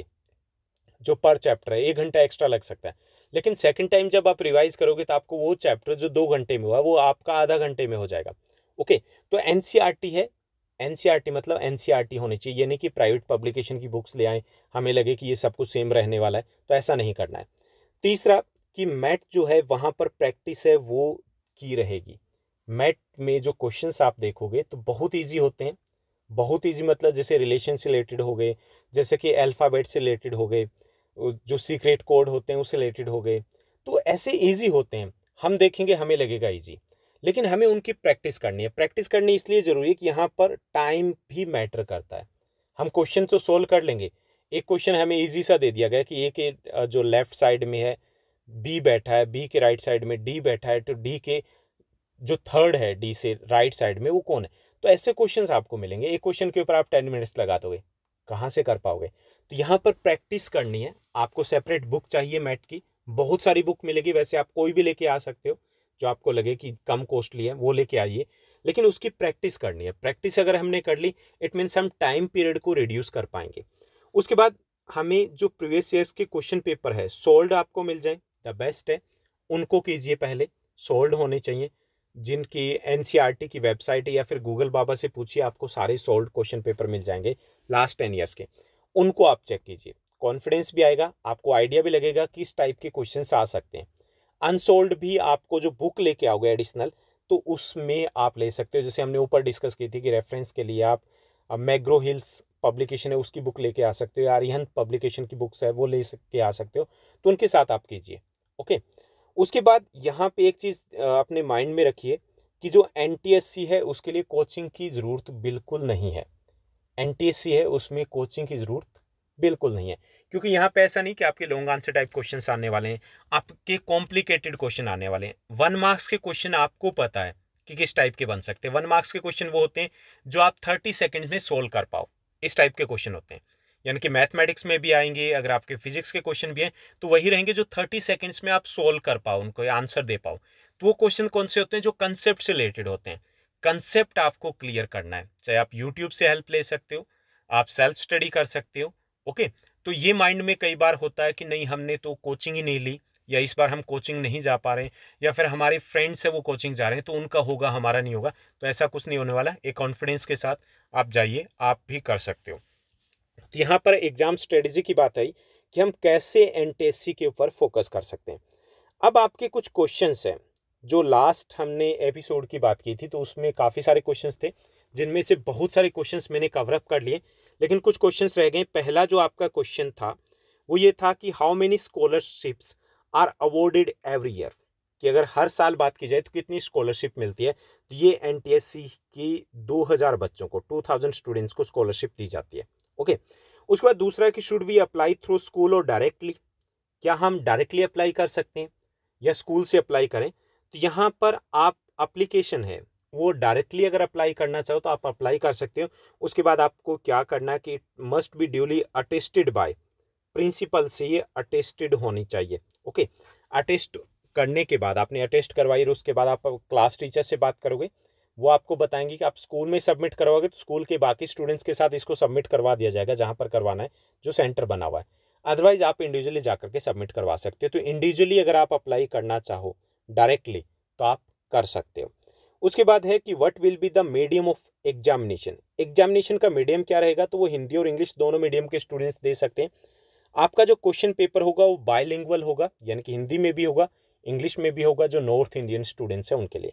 जो पर चैप्टर है एक घंटा एक्स्ट्रा लग सकता है, लेकिन सेकंड टाइम जब आप रिवाइज करोगे तो आपको वो चैप्टर जो दो घंटे में हुआ वो आपका आधा घंटे में हो जाएगा। ओके, तो एनसीईआरटी है, एनसीईआरटी मतलब एनसीईआरटी होनी चाहिए। ये नहीं कि प्राइवेट पब्लिकेशन की बुक्स ले आए, हमें लगे कि ये सब कुछ सेम रहने वाला है, तो ऐसा नहीं करना है। तीसरा कि मैट जो है वहाँ पर प्रैक्टिस है वो की रहेगी। मैट में जो क्वेश्चंस आप देखोगे तो बहुत इजी होते हैं। बहुत इजी मतलब जैसे रिलेशन से रिलेटेड हो गए, जैसे कि अल्फ़ाबेट से रिलेटेड हो गए, जो सीक्रेट कोड होते हैं उससे रिलेटेड हो गए, तो ऐसे इजी होते हैं। हम देखेंगे हमें लगेगा इजी, लेकिन हमें उनकी प्रैक्टिस करनी है। प्रैक्टिस करनी इसलिए ज़रूरी है कि यहाँ पर टाइम भी मैटर करता है। हम क्वेश्चन तो सोल्व कर लेंगे। एक क्वेश्चन हमें ईजी सा दे दिया गया कि ए के जो लेफ्ट साइड में है बी बैठा है, बी के राइट साइड में डी बैठा है, तो डी के जो थर्ड है डी से राइट साइड में वो कौन है। तो ऐसे क्वेश्चंस आपको मिलेंगे। एक क्वेश्चन के ऊपर आप टेन मिनट्स लगा दोगे, कहाँ से कर पाओगे। तो यहाँ पर प्रैक्टिस करनी है। आपको सेपरेट बुक चाहिए मैट की, बहुत सारी बुक मिलेगी। वैसे आप कोई भी लेके आ सकते हो जो आपको लगे कि कम कॉस्टली है, वो लेके आइए, लेकिन उसकी प्रैक्टिस करनी है। प्रैक्टिस अगर हमने कर ली, इट मीन्स हम टाइम पीरियड को रिड्यूस कर पाएंगे। उसके बाद हमें जो प्रीवियस ईयर्स के क्वेश्चन पेपर है सोल्ड आपको मिल जाए, द बेस्ट है, उनको कीजिए पहले। सोल्ड होने चाहिए, जिनकी एनसीईआरटी की वेबसाइट है या फिर गूगल बाबा से पूछिए, आपको सारे सोल्ड क्वेश्चन पेपर मिल जाएंगे लास्ट टेन ईयर्स के। उनको आप चेक कीजिए, कॉन्फिडेंस भी आएगा, आपको आइडिया भी लगेगा किस टाइप के क्वेश्चंस आ सकते हैं। अनसोल्ड भी आपको जो बुक लेके आओगे एडिशनल, तो उसमें आप ले सकते हो। जैसे हमने ऊपर डिस्कस की थी कि रेफरेंस के लिए आप मैग्रो हिल्स पब्लिकेशन है उसकी बुक लेके आ सकते हो, आर्यहंत पब्लिकेशन की बुक्स है वो ले के आ सकते हो, तो उनके साथ आप कीजिए। ओके, उसके बाद यहाँ पे एक चीज़ अपने माइंड में रखिए कि जो एनटीएससी है उसके लिए कोचिंग की ज़रूरत बिल्कुल नहीं है। एनटीएससी है उसमें कोचिंग की ज़रूरत बिल्कुल नहीं है, क्योंकि यहाँ पे ऐसा नहीं कि आपके लॉन्ग आंसर टाइप क्वेश्चंस आने वाले हैं, आपके कॉम्प्लिकेटेड क्वेश्चन आने वाले हैं। वन मार्क्स के क्वेश्चन आपको पता है कि किस टाइप के बन सकते हैं। वन मार्क्स के क्वेश्चन वो होते हैं जो आप थर्टी सेकेंड्स में सोल्व कर पाओ, इस टाइप के क्वेश्चन होते हैं। यानी कि मैथमेटिक्स में भी आएंगे, अगर आपके फिजिक्स के क्वेश्चन भी हैं तो वही रहेंगे जो थर्टी सेकेंड्स में आप सोल्व कर पाओ, उनको आंसर दे पाओ। तो वो क्वेश्चन कौन से होते हैं? जो कंसेप्ट से रिलेटेड होते हैं। कंसेप्ट आपको क्लियर करना है, चाहे आप यूट्यूब से हेल्प ले सकते हो, आप सेल्फ स्टडी कर सकते हो। ओके, तो ये माइंड में कई बार होता है कि नहीं हमने तो कोचिंग ही नहीं ली, या इस बार हम कोचिंग नहीं जा पा रहे हैं, या फिर हमारे फ्रेंड्स है वो कोचिंग जा रहे हैं तो उनका होगा हमारा नहीं होगा। तो ऐसा कुछ नहीं होने वाला। एक कॉन्फिडेंस के साथ आप जाइए, आप भी कर सकते हो। तो यहाँ पर एग्जाम स्ट्रेटेजी की बात आई कि हम कैसे एनटीएससी के ऊपर फोकस कर सकते हैं। अब आपके कुछ क्वेश्चंस हैं जो लास्ट हमने एपिसोड की बात की थी, तो उसमें काफ़ी सारे क्वेश्चंस थे, जिनमें से बहुत सारे क्वेश्चंस मैंने कवर अप कर लिए, लेकिन कुछ क्वेश्चंस रह गए। पहला जो आपका क्वेश्चन था वो ये था कि how many scholarships are awarded every year. कि अगर हर साल बात की जाए तो कितनी स्कॉलरशिप मिलती है, तो ये एनटीएससी की दो हज़ार बच्चों को, दो हज़ार स्टूडेंट्स को स्कॉलरशिप दी जाती है। ओके, उसके बाद दूसरा है कि should we apply through school और डायरेक्टली, क्या हम डायरेक्टली अप्लाई कर सकते हैं या स्कूल से अप्लाई करें। तो यहाँ पर आप एप्लीकेशन है वो डायरेक्टली अगर अप्लाई करना चाहो तो आप अप्लाई कर सकते हो। उसके बाद आपको क्या करना है कि must be duly attested by principal, से ये अटेस्टेड होनी चाहिए। ओके, अटेस्ट करने के बाद आपने अटेस्ट करवाई और उसके बाद आप क्लास टीचर से बात करोगे, वो आपको बताएंगे कि आप स्कूल में सबमिट करवाओगे तो स्कूल के बाकी स्टूडेंट्स के साथ इसको सबमिट करवा दिया जाएगा जहाँ पर करवाना है, जो सेंटर बना हुआ है। अदरवाइज आप इंडिविजुअली जाकर के सबमिट करवा सकते हो। तो इंडिविजुअली अगर आप अप्लाई करना चाहो डायरेक्टली तो आप कर सकते हो। उसके बाद है कि what will be the medium of examination, examination का मीडियम क्या रहेगा, तो वो हिंदी और इंग्लिश दोनों मीडियम के स्टूडेंट्स दे सकते हैं। आपका जो क्वेश्चन पेपर होगा वो बायलिंगुअल होगा, यानी कि हिंदी में भी होगा इंग्लिश में भी होगा, जो नॉर्थ इंडियन स्टूडेंट्स हैं उनके लिए।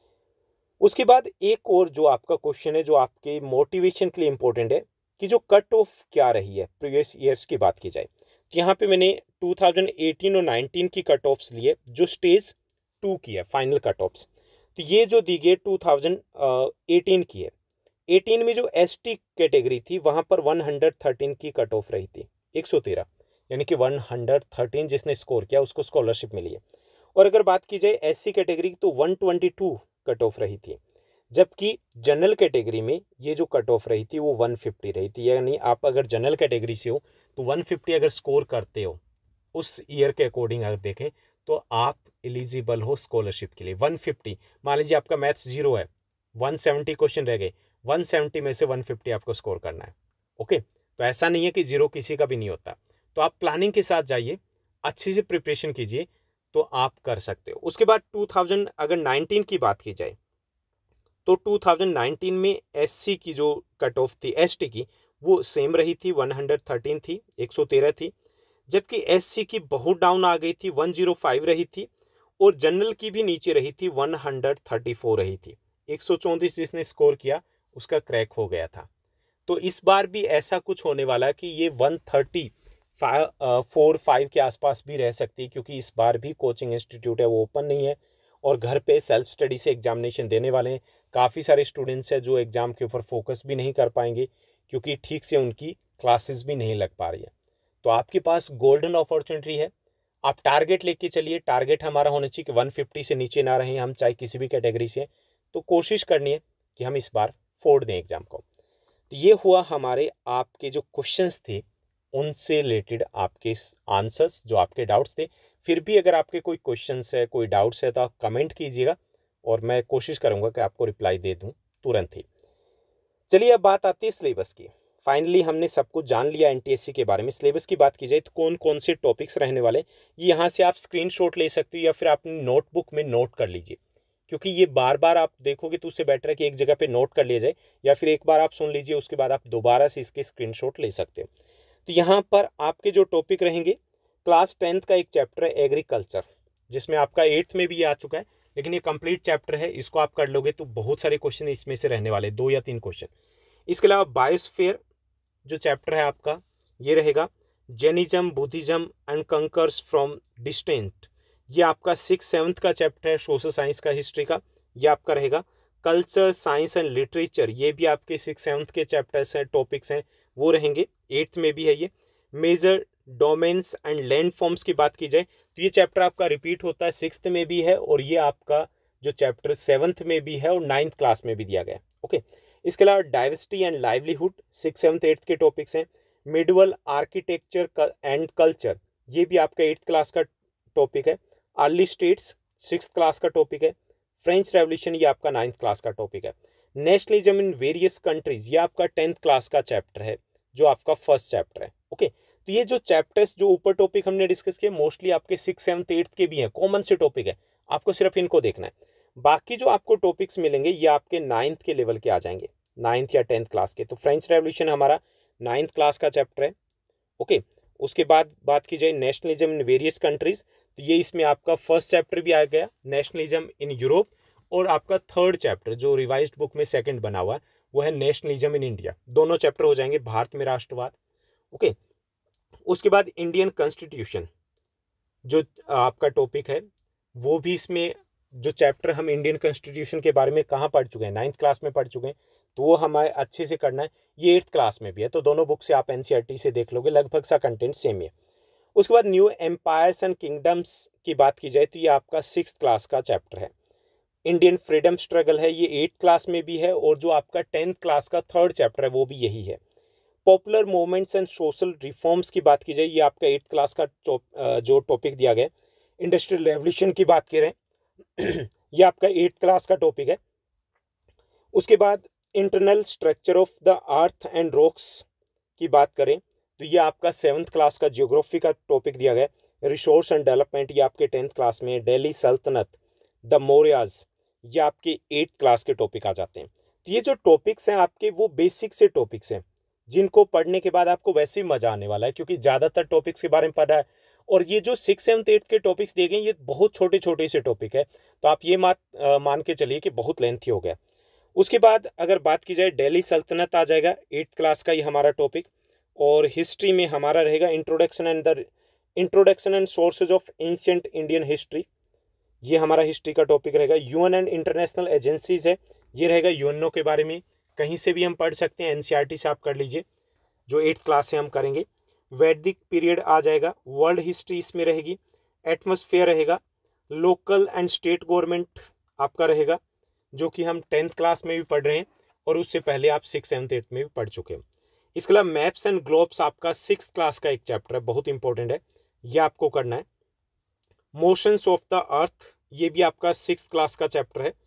उसके बाद एक और जो आपका क्वेश्चन है जो आपके मोटिवेशन के लिए इंपॉर्टेंट है कि जो कट ऑफ क्या रही है प्रीवियस ईयर्स की बात की जाए, तो यहाँ पे मैंने दो हज़ार अठारह और उन्नीस की कट ऑफ्स लिए जो स्टेज टू की है, फाइनल कट ऑफ्स। तो ये जो दी गई दो हज़ार अठारह की है, अठारह में जो एसटी कैटेगरी थी वहाँ पर एक सौ तेरह की कट ऑफ रही थी, एक सौ तेरह, यानी कि एक सौ तेरह जिसने स्कोर किया उसको स्कॉलरशिप मिली है। और अगर बात की जाए एससी कैटेगरी की तो एक सौ बाईस कट ऑफ रही थी, जबकि जनरल कैटेगरी में ये जो कट ऑफ रही थी वो एक सौ पचास रही थी। यानी आप अगर जनरल कैटेगरी से हो तो एक सौ पचास अगर स्कोर करते हो उस ईयर के अकॉर्डिंग अगर देखें तो आप एलिजिबल हो स्कॉलरशिप के लिए। एक सौ पचास, मान लीजिए आपका मैथ्स जीरो है, एक सौ सत्तर क्वेश्चन रह गए, एक सौ सत्तर में से एक सौ पचास आपको स्कोर करना है। ओके, तो ऐसा नहीं है कि जीरो किसी का भी नहीं होता। तो आप प्लानिंग के साथ जाइए, अच्छे से प्रिपरेशन कीजिए तो आप कर सकते हो। उसके बाद दो हज़ार अगर उन्नीस की बात की जाए तो दो हज़ार उन्नीस में एससी की जो कट ऑफ थी एसटी की वो सेम रही थी, एक सौ तेरह थी, एक सौ तेरह थी, जबकि एससी की बहुत डाउन आ गई थी, एक सौ पाँच रही थी, और जनरल की भी नीचे रही थी, एक सौ चौंतीस रही थी। एक सौ चौंतीस जिसने स्कोर किया उसका क्रैक हो गया था। तो इस बार भी ऐसा कुछ होने वाला है कि ये एक सौ तीस फोर फाइव के आसपास भी रह सकती है, क्योंकि इस बार भी कोचिंग इंस्टीट्यूट है वो ओपन नहीं है और घर पे सेल्फ स्टडी से एग्जामिनेशन देने वाले हैं। काफ़ी सारे स्टूडेंट्स हैं जो एग्ज़ाम के ऊपर फोकस भी नहीं कर पाएंगे क्योंकि ठीक से उनकी क्लासेस भी नहीं लग पा रही है। तो आपके पास गोल्डन अपॉर्चुनिटी है, आप टारगेट लेके चलिए। टारगेट हमारा होना चाहिए कि एक सौ पचास से नीचे ना रहें हम, चाहे किसी भी कैटेगरी से। तो कोशिश करनी है कि हम इस बार फोड़ दें एग्ज़ाम को। तो ये हुआ हमारे आपके जो क्वेश्चंस थे उनसे रिलेटेड आपके आंसर्स, जो आपके डाउट्स थे। फिर भी अगर आपके कोई क्वेश्चंस है, कोई डाउट्स है तो आप कमेंट कीजिएगा और मैं कोशिश करूंगा कि आपको रिप्लाई दे दूं तुरंत ही। चलिए अब बात आती है सिलेबस की। फाइनली हमने सब कुछ जान लिया एनटीएससी के बारे में। सिलेबस की बात की जाए तो कौन कौन से टॉपिक्स रहने वाले, ये यहाँ से आप स्क्रीनशॉट ले सकते हो या फिर अपनी नोटबुक में नोट कर लीजिए, क्योंकि ये बार बार आप देखोगे तो उससे बेटर है कि एक जगह पे नोट कर लिया जाए, या फिर एक बार आप सुन लीजिए उसके बाद आप दोबारा से इसके स्क्रीनशॉट ले सकते हो। तो यहाँ पर आपके जो टॉपिक रहेंगे, क्लास टेंथ का एक चैप्टर है एग्रीकल्चर, जिसमें आपका एट्थ में भी आ चुका है, लेकिन ये कंप्लीट चैप्टर है, इसको आप कर लोगे तो बहुत सारे क्वेश्चन इसमें से रहने वाले, दो या तीन क्वेश्चन। इसके अलावा बायोस्फीयर जो चैप्टर है आपका ये रहेगा, Jainism, Buddhism and conquerors from distant, ये आपका सिक्स सेवन्थ का चैप्टर है सोशल साइंस का, हिस्ट्री का, ये आपका रहेगा। कल्चर, साइंस एंड लिटरेचर, ये भी आपके सिक्स सेवन्थ के चैप्टर्स हैं, टॉपिक्स हैं, वो रहेंगे। एट्थ में भी है ये। Major domains and land forms की बात की जाए तो ये चैप्टर आपका रिपीट होता है, सिक्स्थ में भी है और ये आपका जो चैप्टर सेवन्थ में भी है और नाइन्थ क्लास में भी दिया गया है। ओके, इसके अलावा diversity and livelihood six seventh eighth के टॉपिक्स हैं। मिडवल आर्किटेक्चर एंड कल्चर, ये भी आपका एट्थ क्लास का टॉपिक है। अर्ली स्टेट्स सिक्स क्लास का टॉपिक है। फ्रेंच रेवोल्यूशन ये आपका नाइन्थ क्लास का टॉपिक है। नेशनलिज्म इन वेरियस कंट्रीज, ये आपका टेंथ क्लास का चैप्टर है, जो आपका फर्स्ट चैप्टर है। ओके, तो ये जो चैप्टर्स जो ऊपर टॉपिक हमने डिस्कस किए मोस्टली आपके सिक्स सेवन्थ एट्थ के भी हैं, कॉमन से टॉपिक है, आपको सिर्फ इनको देखना है। बाकी जो आपको टॉपिक्स मिलेंगे ये आपके नाइन्थ के लेवल के आ जाएंगे, नाइन्थ या टेंथ क्लास के। तो फ्रेंच रेवोल्यूशन हमारा नाइन्थ क्लास का चैप्टर है। ओके, उसके बाद बात की जाए नेशनलिज्म इन वेरियस कंट्रीज, तो ये इसमें आपका फर्स्ट चैप्टर भी आ गया, नेशनलिज्म इन यूरोप, और आपका थर्ड चैप्टर जो रिवाइज्ड बुक में सेकंड बना हुआ है वो है नेशनलिज्म इन इंडिया। दोनों चैप्टर हो जाएंगे, भारत में राष्ट्रवाद। ओके, उसके बाद इंडियन कॉन्स्टिट्यूशन जो आपका टॉपिक है, वो भी इसमें जो चैप्टर हम इंडियन कॉन्स्टिट्यूशन के बारे में कहाँ पढ़ चुके हैं, नाइन्थ क्लास में पढ़ चुके हैं, तो वो हमारे अच्छे से करना है। ये एट्थ क्लास में भी है, तो दोनों बुक से आप एनसीईआरटी से देख लोगे, लगभग सा कंटेंट सेम है। उसके बाद न्यू एम्पायर्स एंड किंगडम्स की बात की जाए तो ये आपका सिक्स क्लास का चैप्टर है। इंडियन फ्रीडम स्ट्रगल है, ये एट्थ क्लास में भी है, और जो आपका टेंथ क्लास का थर्ड चैप्टर है वो भी यही है। Popular movements and social reforms की बात की जाए, ये आपका एट्थ क्लास का जो टॉपिक दिया गया। इंडस्ट्रियल रेवोल्यूशन की बात करें ये आपका एट्थ क्लास का टॉपिक है। उसके बाद internal structure of the earth and rocks की बात करें तो ये आपका सेवन्थ क्लास का जियोग्राफी का टॉपिक दिया गया। रिसोर्स एंड डेवलपमेंट ये आपके टेंथ क्लास में। दिल्ली सल्तनत, द मौर्याज, ये आपके एट्थ क्लास के टॉपिक आ जाते हैं। तो ये जो टॉपिक्स हैं आपके वो बेसिक से टॉपिक्स हैं जिनको पढ़ने के बाद आपको वैसे ही मजा आने वाला है, क्योंकि ज़्यादातर टॉपिक्स के बारे में पढ़ा है। और ये जो सिक्स सेवन्थ एट्थ के टॉपिक्स दिए गए ये बहुत छोटे छोटे से टॉपिक है, तो आप ये मात मान के चलिए कि बहुत लेंथी हो गया। उसके बाद अगर बात की जाए दिल्ली सल्तनत आ जाएगा एट्थ क्लास का ये हमारा टॉपिक। और हिस्ट्री में हमारा रहेगा introduction and the introduction and sources of ancient Indian history, ये हमारा हिस्ट्री का टॉपिक रहेगा। यूएन एंड इंटरनेशनल एजेंसीज है, ये रहेगा यूएनओ के बारे में, कहीं से भी हम पढ़ सकते हैं, एनसीईआरटी से आप कर लीजिए, जो एट्थ क्लास से हम करेंगे। वैदिक पीरियड आ जाएगा, वर्ल्ड हिस्ट्री इसमें रहेगी, एटमॉस्फेयर रहेगा, लोकल एंड स्टेट गवर्नमेंट आपका रहेगा, जो कि हम टेंथ क्लास में भी पढ़ रहे हैं और उससे पहले आप सिक्स सेवन्थ एट्थ में भी पढ़ चुके हैं। इसके अलावा मैप्स एंड ग्लोब्स आपका सिक्स क्लास का एक चैप्टर है, बहुत इंपॉर्टेंट है, ये आपको करना है। मोशंस ऑफ द अर्थ ये भी आपका सिक्स क्लास का चैप्टर है।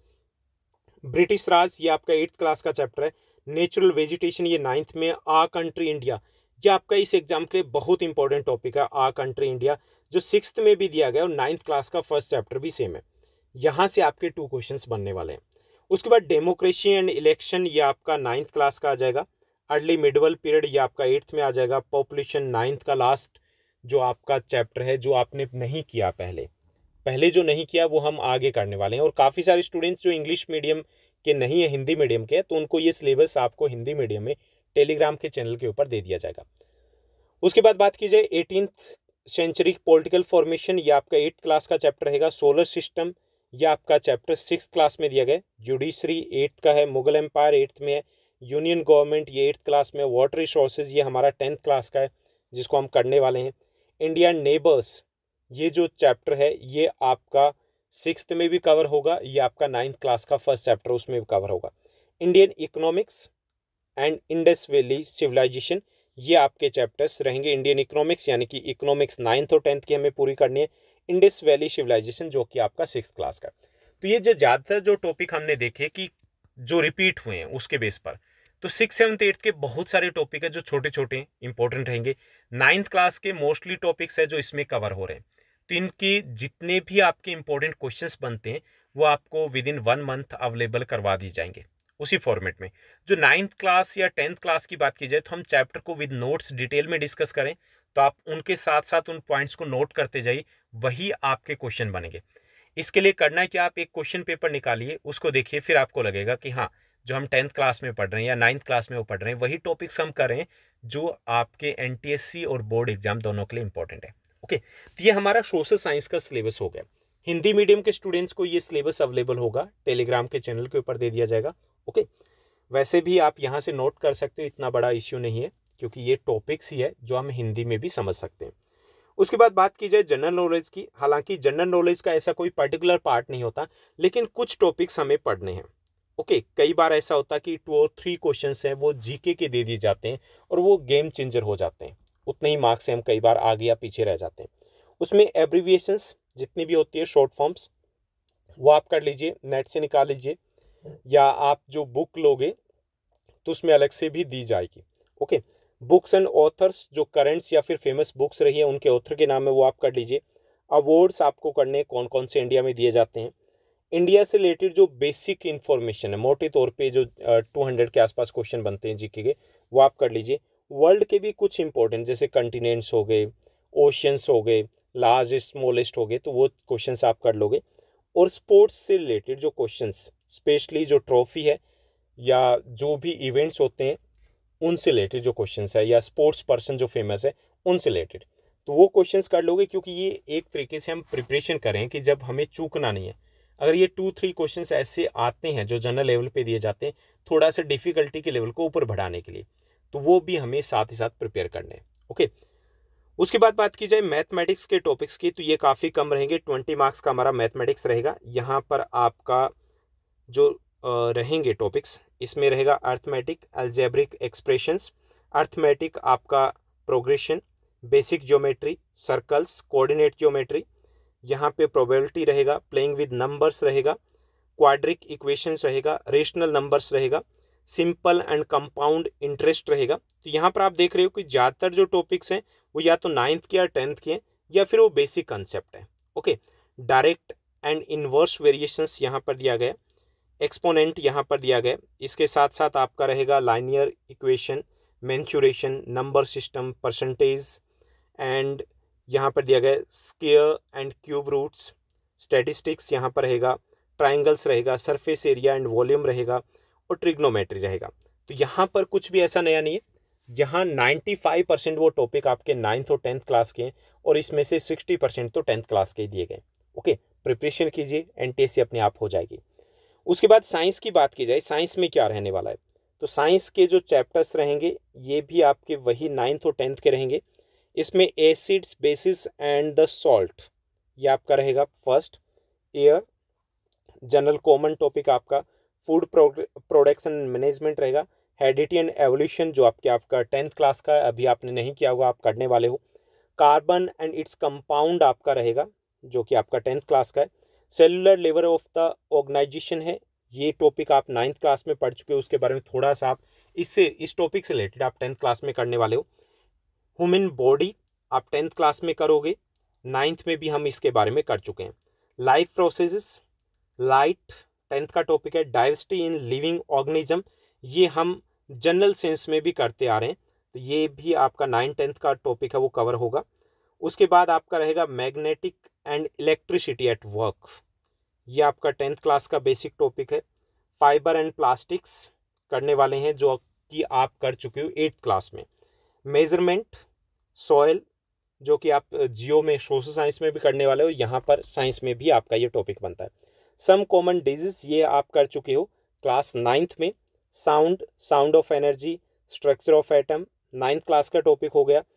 ब्रिटिश राज ये आपका एट्थ क्लास का चैप्टर है। नेचुरल वेजिटेशन ये नाइन्थ में। आ कंट्री इंडिया ये आपका इस एग्जाम के लिए बहुत इंपॉर्टेंट टॉपिक है। आ कंट्री इंडिया जो सिक्स्थ में भी दिया गया और नाइन्थ क्लास का फर्स्ट चैप्टर भी सेम है, यहाँ से आपके टू क्वेश्चंस बनने वाले हैं। उसके बाद डेमोक्रेसी एंड इलेक्शन ये आपका नाइन्थ क्लास का आ जाएगा। अर्ली मिडवल पीरियड ये आपका एट्थ में आ जाएगा। पॉपुलेशन नाइन्थ का लास्ट जो आपका चैप्टर है, जो आपने नहीं किया पहले पहले जो नहीं किया वो हम आगे करने वाले हैं। और काफ़ी सारे स्टूडेंट्स जो इंग्लिश मीडियम के नहीं है, हिंदी मीडियम के, तो उनको ये सिलेबस आपको हिंदी मीडियम में टेलीग्राम के चैनल के ऊपर दे दिया जाएगा। उसके बाद बात की जाए एटीन्थ सेंचुरी पॉलिटिकल फॉर्मेशन, ये आपका एट्थ क्लास का चैप्टर रहेगा। सोलर सिस्टम ये आपका चैप्टर सिक्स क्लास में दिया गया। जुडिशरी एट्थ का है। मुगल एम्पायर एट्थ में है। यूनियन गवर्नमेंट ये एट्थ क्लास में। वाटर रिसोर्सेज ये हमारा टेंथ क्लास का है, जिसको हम करने वाले हैं। इंडिया नेबर्स ये जो चैप्टर है ये आपका सिक्स्थ में भी कवर होगा, ये आपका नाइन्थ क्लास का फर्स्ट चैप्टर उसमें भी कवर होगा। Indian economics and Indus valley civilisation ये आपके चैप्टर्स रहेंगे। इंडियन इकोनॉमिक्स यानी कि इकोनॉमिक्स नाइन्थ और टेंथ की हमें पूरी करनी है। इंडस वैली सिविलाइजेशन जो कि आपका सिक्स क्लास का। तो ये जो ज़्यादातर जो टॉपिक हमने देखे कि जो रिपीट हुए हैं उसके बेस पर, तो सिक्स सेवन्थ एट्थ के बहुत सारे टॉपिक है जो छोटे छोटे इंपॉर्टेंट रहेंगे। नाइन्थ क्लास के मोस्टली टॉपिक्स है जो इसमें कवर हो रहे हैं। तो इनकी जितने भी आपके इंपॉर्टेंट क्वेश्चंस बनते हैं वो आपको within one month available करवा दी जाएंगे उसी फॉर्मेट में। जो नाइन्थ क्लास या टेंथ क्लास की बात की जाए तो हम चैप्टर को विद नोट्स डिटेल में डिस्कस करें, तो आप उनके साथ साथ उन पॉइंट्स को नोट करते जाइए, वही आपके क्वेश्चन बनेंगे। इसके लिए करना है कि आप एक क्वेश्चन पेपर निकालिए, उसको देखिए, फिर आपको लगेगा कि हाँ जो हम टेंथ क्लास में पढ़ रहे हैं या नाइन्थ क्लास में वो पढ़ रहे हैं वही टॉपिक्स हम कर रहे हैं जो आपके एनटीएससी और बोर्ड एग्जाम दोनों के लिए इंपॉर्टेंट है। ओके, तो ये हमारा सोशल साइंस का सिलेबस हो गया। हिंदी मीडियम के स्टूडेंट्स को ये सिलेबस अवेलेबल होगा, टेलीग्राम के चैनल के ऊपर दे दिया जाएगा। ओके, वैसे भी आप यहाँ से नोट कर सकते हो, इतना बड़ा इश्यू नहीं है, क्योंकि ये टॉपिक्स ही है जो हम हिंदी में भी समझ सकते हैं। उसके बाद बात की जाए जनरल नॉलेज की, हालांकि जनरल नॉलेज का ऐसा कोई पर्टिकुलर पार्ट नहीं होता, लेकिन कुछ टॉपिक्स हमें पढ़ने हैं। ओके okay, कई बार ऐसा होता है कि टू और थ्री क्वेश्चंस हैं वो जीके के दे दिए जाते हैं और वो गेम चेंजर हो जाते हैं, उतने ही मार्क्स से हम कई बार आगे या पीछे रह जाते हैं। उसमें एब्रीविएशंस जितनी भी होती है, शॉर्ट फॉर्म्स, वो आप कर लीजिए, नेट से निकाल लीजिए, या आप जो बुक लोगे तो उसमें अलग से भी दी जाएगी। ओके, बुक्स एंड ऑथर्स जो करेंट्स या फिर फेमस बुक्स रही है उनके ऑथर के नाम है वो आप कर लीजिए। अवार्ड्स आपको करने कौन कौन से इंडिया में दिए जाते हैं। इंडिया से रिलेटेड जो बेसिक इन्फॉर्मेशन है, मोटे तौर पे जो टू हंड्रेड के आसपास क्वेश्चन बनते हैं जीके के, वो आप कर लीजिए। वर्ल्ड के भी कुछ इंपॉर्टेंट जैसे कंटिनेंट्स हो गए, ओशियंस हो गए, लार्जेस्ट स्मॉलेस्ट हो गए, तो वो क्वेश्चंस आप कर लोगे। और स्पोर्ट्स से रिलेटेड जो क्वेश्चंस, स्पेशली जो ट्रॉफी है या जो भी इवेंट्स होते हैं उनसे रिलेटेड जो क्वेश्चंस है, या स्पोर्ट्स पर्सन जो फेमस है उनसे रिलेटेड, तो वो क्वेश्चंस कर लोगे, क्योंकि ये एक तरीके से हम प्रिपरेशन करें कि जब हमें चूकना नहीं है। अगर ये टू थ्री क्वेश्चंस ऐसे आते हैं जो जनरल लेवल पे दिए जाते हैं थोड़ा सा डिफिकल्टी के लेवल को ऊपर बढ़ाने के लिए, तो वो भी हमें साथ ही साथ प्रिपेयर करने हैं। ओके, उसके बाद बात की जाए मैथमेटिक्स के टॉपिक्स की, तो ये काफ़ी कम रहेंगे। ट्वेंटी मार्क्स का हमारा मैथमेटिक्स रहेगा। यहाँ पर आपका जो रहेंगे टॉपिक्स, इसमें रहेगा अर्थमेटिक, अलजेब्रिक एक्सप्रेशंस, अर्थमेटिक आपका progression, basic geometry, circles, coordinate geometry, यहाँ पे प्रोबेबिलिटी रहेगा, प्लेइंग विद नंबर्स रहेगा, क्वाड्रिक इक्वेशंस रहेगा, रेशनल नंबर्स रहेगा, सिंपल एंड कंपाउंड इंटरेस्ट रहेगा। तो यहाँ पर आप देख रहे हो कि ज़्यादातर जो टॉपिक्स हैं वो या तो नाइन्थ के या टेंथ के हैं, या फिर वो बेसिक कंसेप्ट है। Okay, direct and inverse variations यहाँ पर दिया गया, एक्सपोनेंट यहाँ पर दिया गया। इसके साथ साथ आपका रहेगा linear equation, mensuration, number system, percentage, and यहाँ पर दिया गया square and cube roots, statistics यहाँ पर रहेगा, ट्राइंगल्स रहेगा, सरफेस एरिया एंड वॉल्यूम रहेगा, और ट्रिग्नोमेट्री रहेगा। तो यहाँ पर कुछ भी ऐसा नया नहीं है। यहाँ पचानवे परसेंट वो टॉपिक आपके नाइन्थ और टेंथ क्लास के हैं, और इसमें से साठ परसेंट तो टेंथ क्लास के ही दिए गए। ओके, प्रिपरेशन कीजिए, एनटीएससी अपने आप हो जाएगी। उसके बाद साइंस की बात की जाए, साइंस में क्या रहने वाला है, तो साइंस के जो चैप्टर्स रहेंगे ये भी आपके वही नाइन्थ और टेंथ के रहेंगे। इसमें acids, bases and the salt, ये आपका रहेगा first. Air, general common topic आपका फूड प्रोडक्शन मैनेजमेंट रहेगा। हेरिडिटी एंड एवोल्यूशन जो आपके आपका टेंथ क्लास का है, अभी आपने नहीं किया होगा, आप करने वाले हो। कार्बन एंड इट्स कंपाउंड आपका रहेगा, जो कि आपका टेंथ क्लास का है। Cellular level of the organisation है, ये टॉपिक आप नाइन्थ क्लास में पढ़ चुके हो, उसके बारे में थोड़ा सा आप इससे इस टॉपिक से रिलेटेड आप टेंथ क्लास में करने वाले हो। ह्यूमन बॉडी आप टेंथ क्लास में करोगे, नाइन्थ में भी हम इसके बारे में कर चुके हैं। लाइफ प्रोसेसेस, लाइट टेंथ का टॉपिक है। डाइवर्सिटी इन लिविंग ऑर्गेनिज्म, ये हम जनरल सेंस में भी करते आ रहे हैं, तो ये भी आपका नाइन टेंथ का टॉपिक है, वो कवर होगा। उसके बाद आपका रहेगा magnetic and electricity at work, ये आपका टेंथ क्लास का बेसिक टॉपिक है। फाइबर एंड प्लास्टिक्स करने वाले हैं, जो कि आप कर चुके हो एट्थ क्लास में। मेजरमेंट, सॉयल, जो कि आप जियो में, सोशल साइंस में भी करने वाले हो, यहाँ पर साइंस में भी आपका ये टॉपिक बनता है। सम कॉमन डिजीज, ये आप कर चुके हो क्लास नाइन्थ में। Sound, sound of energy, structure of atom, ninth class का टॉपिक हो गया।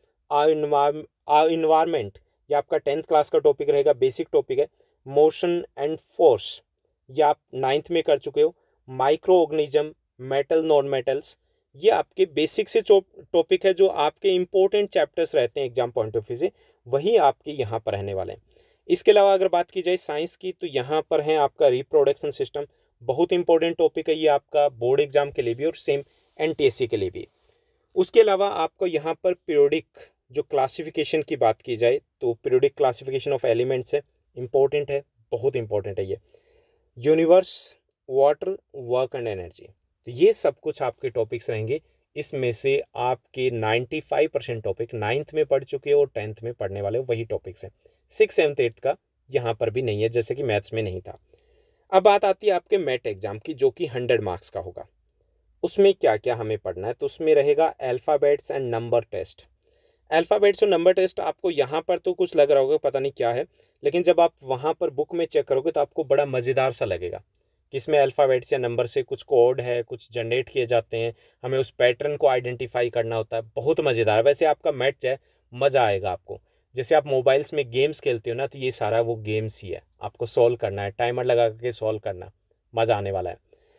आ इन्वायरमेंट, ये आपका टेंथ क्लास का टॉपिक रहेगा, बेसिक टॉपिक है। मोशन एंड फोर्स, ये आप नाइन्थ में कर चुके हो। Microorganism, metal, non metals, ये आपके बेसिक से टॉपिक है, जो आपके इंपॉर्टेंट चैप्टर्स रहते हैं एग्जाम पॉइंट ऑफ व्यू से, वही आपके यहाँ पर रहने वाले हैं। इसके अलावा अगर बात की जाए साइंस की, तो यहाँ पर है आपका रिप्रोडक्शन सिस्टम, बहुत इंपॉर्टेंट टॉपिक है ये आपका बोर्ड एग्जाम के लिए भी और सेम एनटीएससी के लिए भी। उसके अलावा आपको यहाँ पर पीरियोडिक जो क्लासिफिकेशन की बात की जाए, तो पीरियोडिक क्लासिफिकेशन ऑफ एलिमेंट्स है, इंपॉर्टेंट है, बहुत इंपॉर्टेंट है ये। Universe, water, work and energy, तो ये सब कुछ आपके टॉपिक्स रहेंगे। इसमें से आपके पचानवे परसेंट टॉपिक नाइन्थ में पढ़ चुके हो और टेंथ में पढ़ने वाले हो, वही टॉपिक्स हैं। सिक्स सेवन्थ एट्थ का यहाँ पर भी नहीं है, जैसे कि मैथ्स में नहीं था। अब बात आती है आपके मैट एग्जाम की, जो कि हंड्रेड मार्क्स का होगा। उसमें क्या क्या हमें पढ़ना है, तो उसमें रहेगा alphabets and number test. Alphabets और नंबर टेस्ट आपको यहाँ पर तो कुछ लग रहा होगा पता नहीं क्या है, लेकिन जब आप वहाँ पर बुक में चेक करोगे तो आपको बड़ा मज़ेदार सा लगेगा कि इसमें अल्फ़ाबेट्स या नंबर से कुछ कोड है, कुछ जनरेट किए जाते हैं, हमें उस पैटर्न को आइडेंटिफाई करना होता है। बहुत मज़ेदार है। वैसे आपका मैथ है, मज़ा आएगा आपको। जैसे आप मोबाइल्स में गेम्स खेलते हो ना, तो ये सारा वो गेम्स ही है, आपको सॉल्व करना है, टाइमर लगा के सॉल्व करना, मज़ा आने वाला है।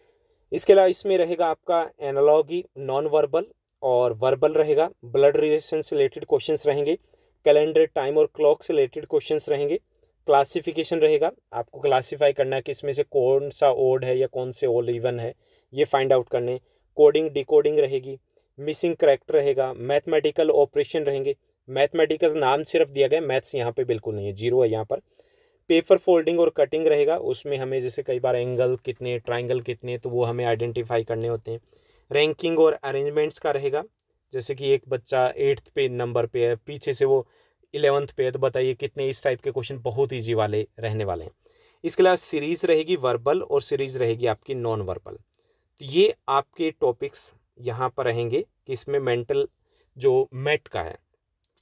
इसके अलावा इसमें रहेगा आपका एनालॉगी, नॉन वर्बल और वर्बल रहेगा। ब्लड रिलेशन से रिलेटेड क्वेश्चंस रहेंगे। कैलेंडर, टाइम और क्लॉक से रिलेटेड क्वेश्चंस रहेंगे। क्लासिफिकेशन रहेगा, आपको क्लासीफाई करना है कि इसमें से कौन सा ओड है या कौन से ओड इवन है, ये फाइंड आउट करने। कोडिंग, डिकोडिंग रहेगी। मिसिंग करेक्टर रहेगा। मैथमेटिकल ऑपरेशन रहेंगे। मैथमेटिकल नाम सिर्फ दिया गया, मैथ्स यहाँ पे बिल्कुल नहीं है, जीरो है यहाँ पर। पेपर फोल्डिंग और कटिंग रहेगा, उसमें हमें जैसे कई बार एंगल कितने, ट्राइंगल कितने, तो वो हमें आइडेंटिफाई करने होते हैं। रैंकिंग और अरेंजमेंट्स का रहेगा, जैसे कि एक बच्चा एट्थ पे नंबर पे है, पीछे से वो इलेवंथ पे है, तो बताइए कितने, इस टाइप के क्वेश्चन बहुत ईजी वाले रहने वाले हैं। इसके अलावा सीरीज़ रहेगी वर्बल और सीरीज़ रहेगी आपकी नॉन वर्बल। तो ये आपके टॉपिक्स यहाँ पर रहेंगे कि इसमें मेंटल जो मेट का है,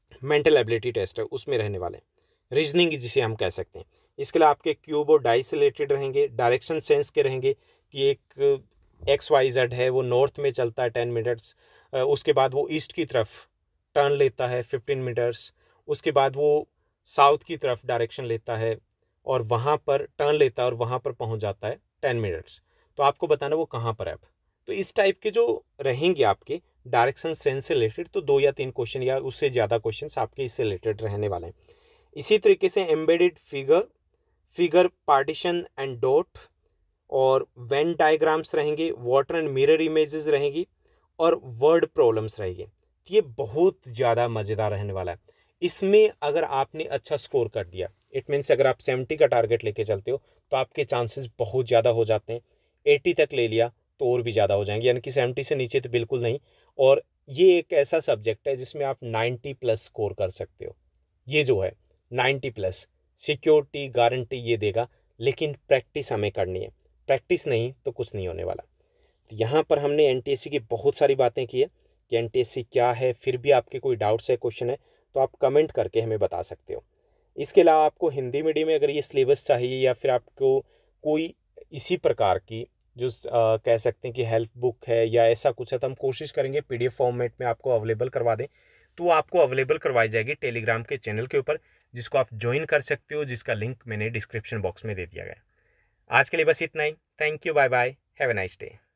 मेंटल एबिलिटी टेस्ट है उसमें रहने वाले हैं। रीजनिंग जिसे हम कह सकते हैं, इसके लिए आपके क्यूब और डाई से रिलेटेड रहेंगे। डायरेक्शन सेंस के रहेंगे कि एक एक्स वाई जेड है, वो नॉर्थ में चलता है टेन मीटर्स, उसके बाद वो ईस्ट की तरफ टर्न लेता है फिफ्टीन मीटर्स, उसके बाद वो साउथ की तरफ डायरेक्शन लेता है और वहाँ पर टर्न लेता है और वहाँ पर पहुँच जाता है टेन मिनट्स। तो आपको बताना वो कहाँ पर है। तो इस टाइप के जो रहेंगे आपके डायरेक्शन सेंस से रिलेटेड, तो दो या तीन क्वेश्चन या उससे ज़्यादा क्वेश्चंस आपके इससे रिलेटेड रहने वाले हैं। इसी तरीके से embedded figure, figure partition and dot और वेन डायग्राम्स रहेंगे, वाटर एंड मिरर इमेजेस रहेंगी और वर्ड प्रॉब्लम्स रहेंगे। ये बहुत ज़्यादा मज़ेदार रहने वाला है। इसमें अगर आपने अच्छा स्कोर कर दिया, इट मीन्स अगर आप सेवेंटी का टारगेट लेके चलते हो तो आपके चांसेस बहुत ज़्यादा हो जाते हैं। एटी तक ले लिया तो और भी ज़्यादा हो जाएंगे, यानी कि सेवेंटी से नीचे तो बिल्कुल नहीं। और ये एक ऐसा सब्जेक्ट है जिसमें आप नाइन्टी प्लस स्कोर कर सकते हो। ये जो है नाइन्टी प्लस सिक्योरिटी गारंटी ये देगा, लेकिन प्रैक्टिस हमें करनी है। प्रैक्टिस नहीं तो कुछ नहीं होने वाला। तो यहाँ पर हमने एनटीएससी की बहुत सारी बातें की है कि एनटीएससी क्या है। फिर भी आपके कोई डाउट्स है, क्वेश्चन है, तो आप कमेंट करके हमें बता सकते हो। इसके अलावा आपको हिंदी मीडियम में अगर ये सिलेबस चाहिए या फिर आपको कोई इसी प्रकार की जो आ, कह सकते हैं कि हेल्प बुक है या ऐसा कुछ है, तो हम कोशिश करेंगे पीडीएफ फॉर्मेट में आपको अवेलेबल करवा दें। तो वो आपको अवेलेबल करवाई जाएगी टेलीग्राम के चैनल के ऊपर, जिसको आप ज्वाइन कर सकते हो, जिसका लिंक मैंने डिस्क्रिप्शन बॉक्स में दे दिया गया। आज के लिए बस इतना ही। Thank you, bye bye, have a nice day.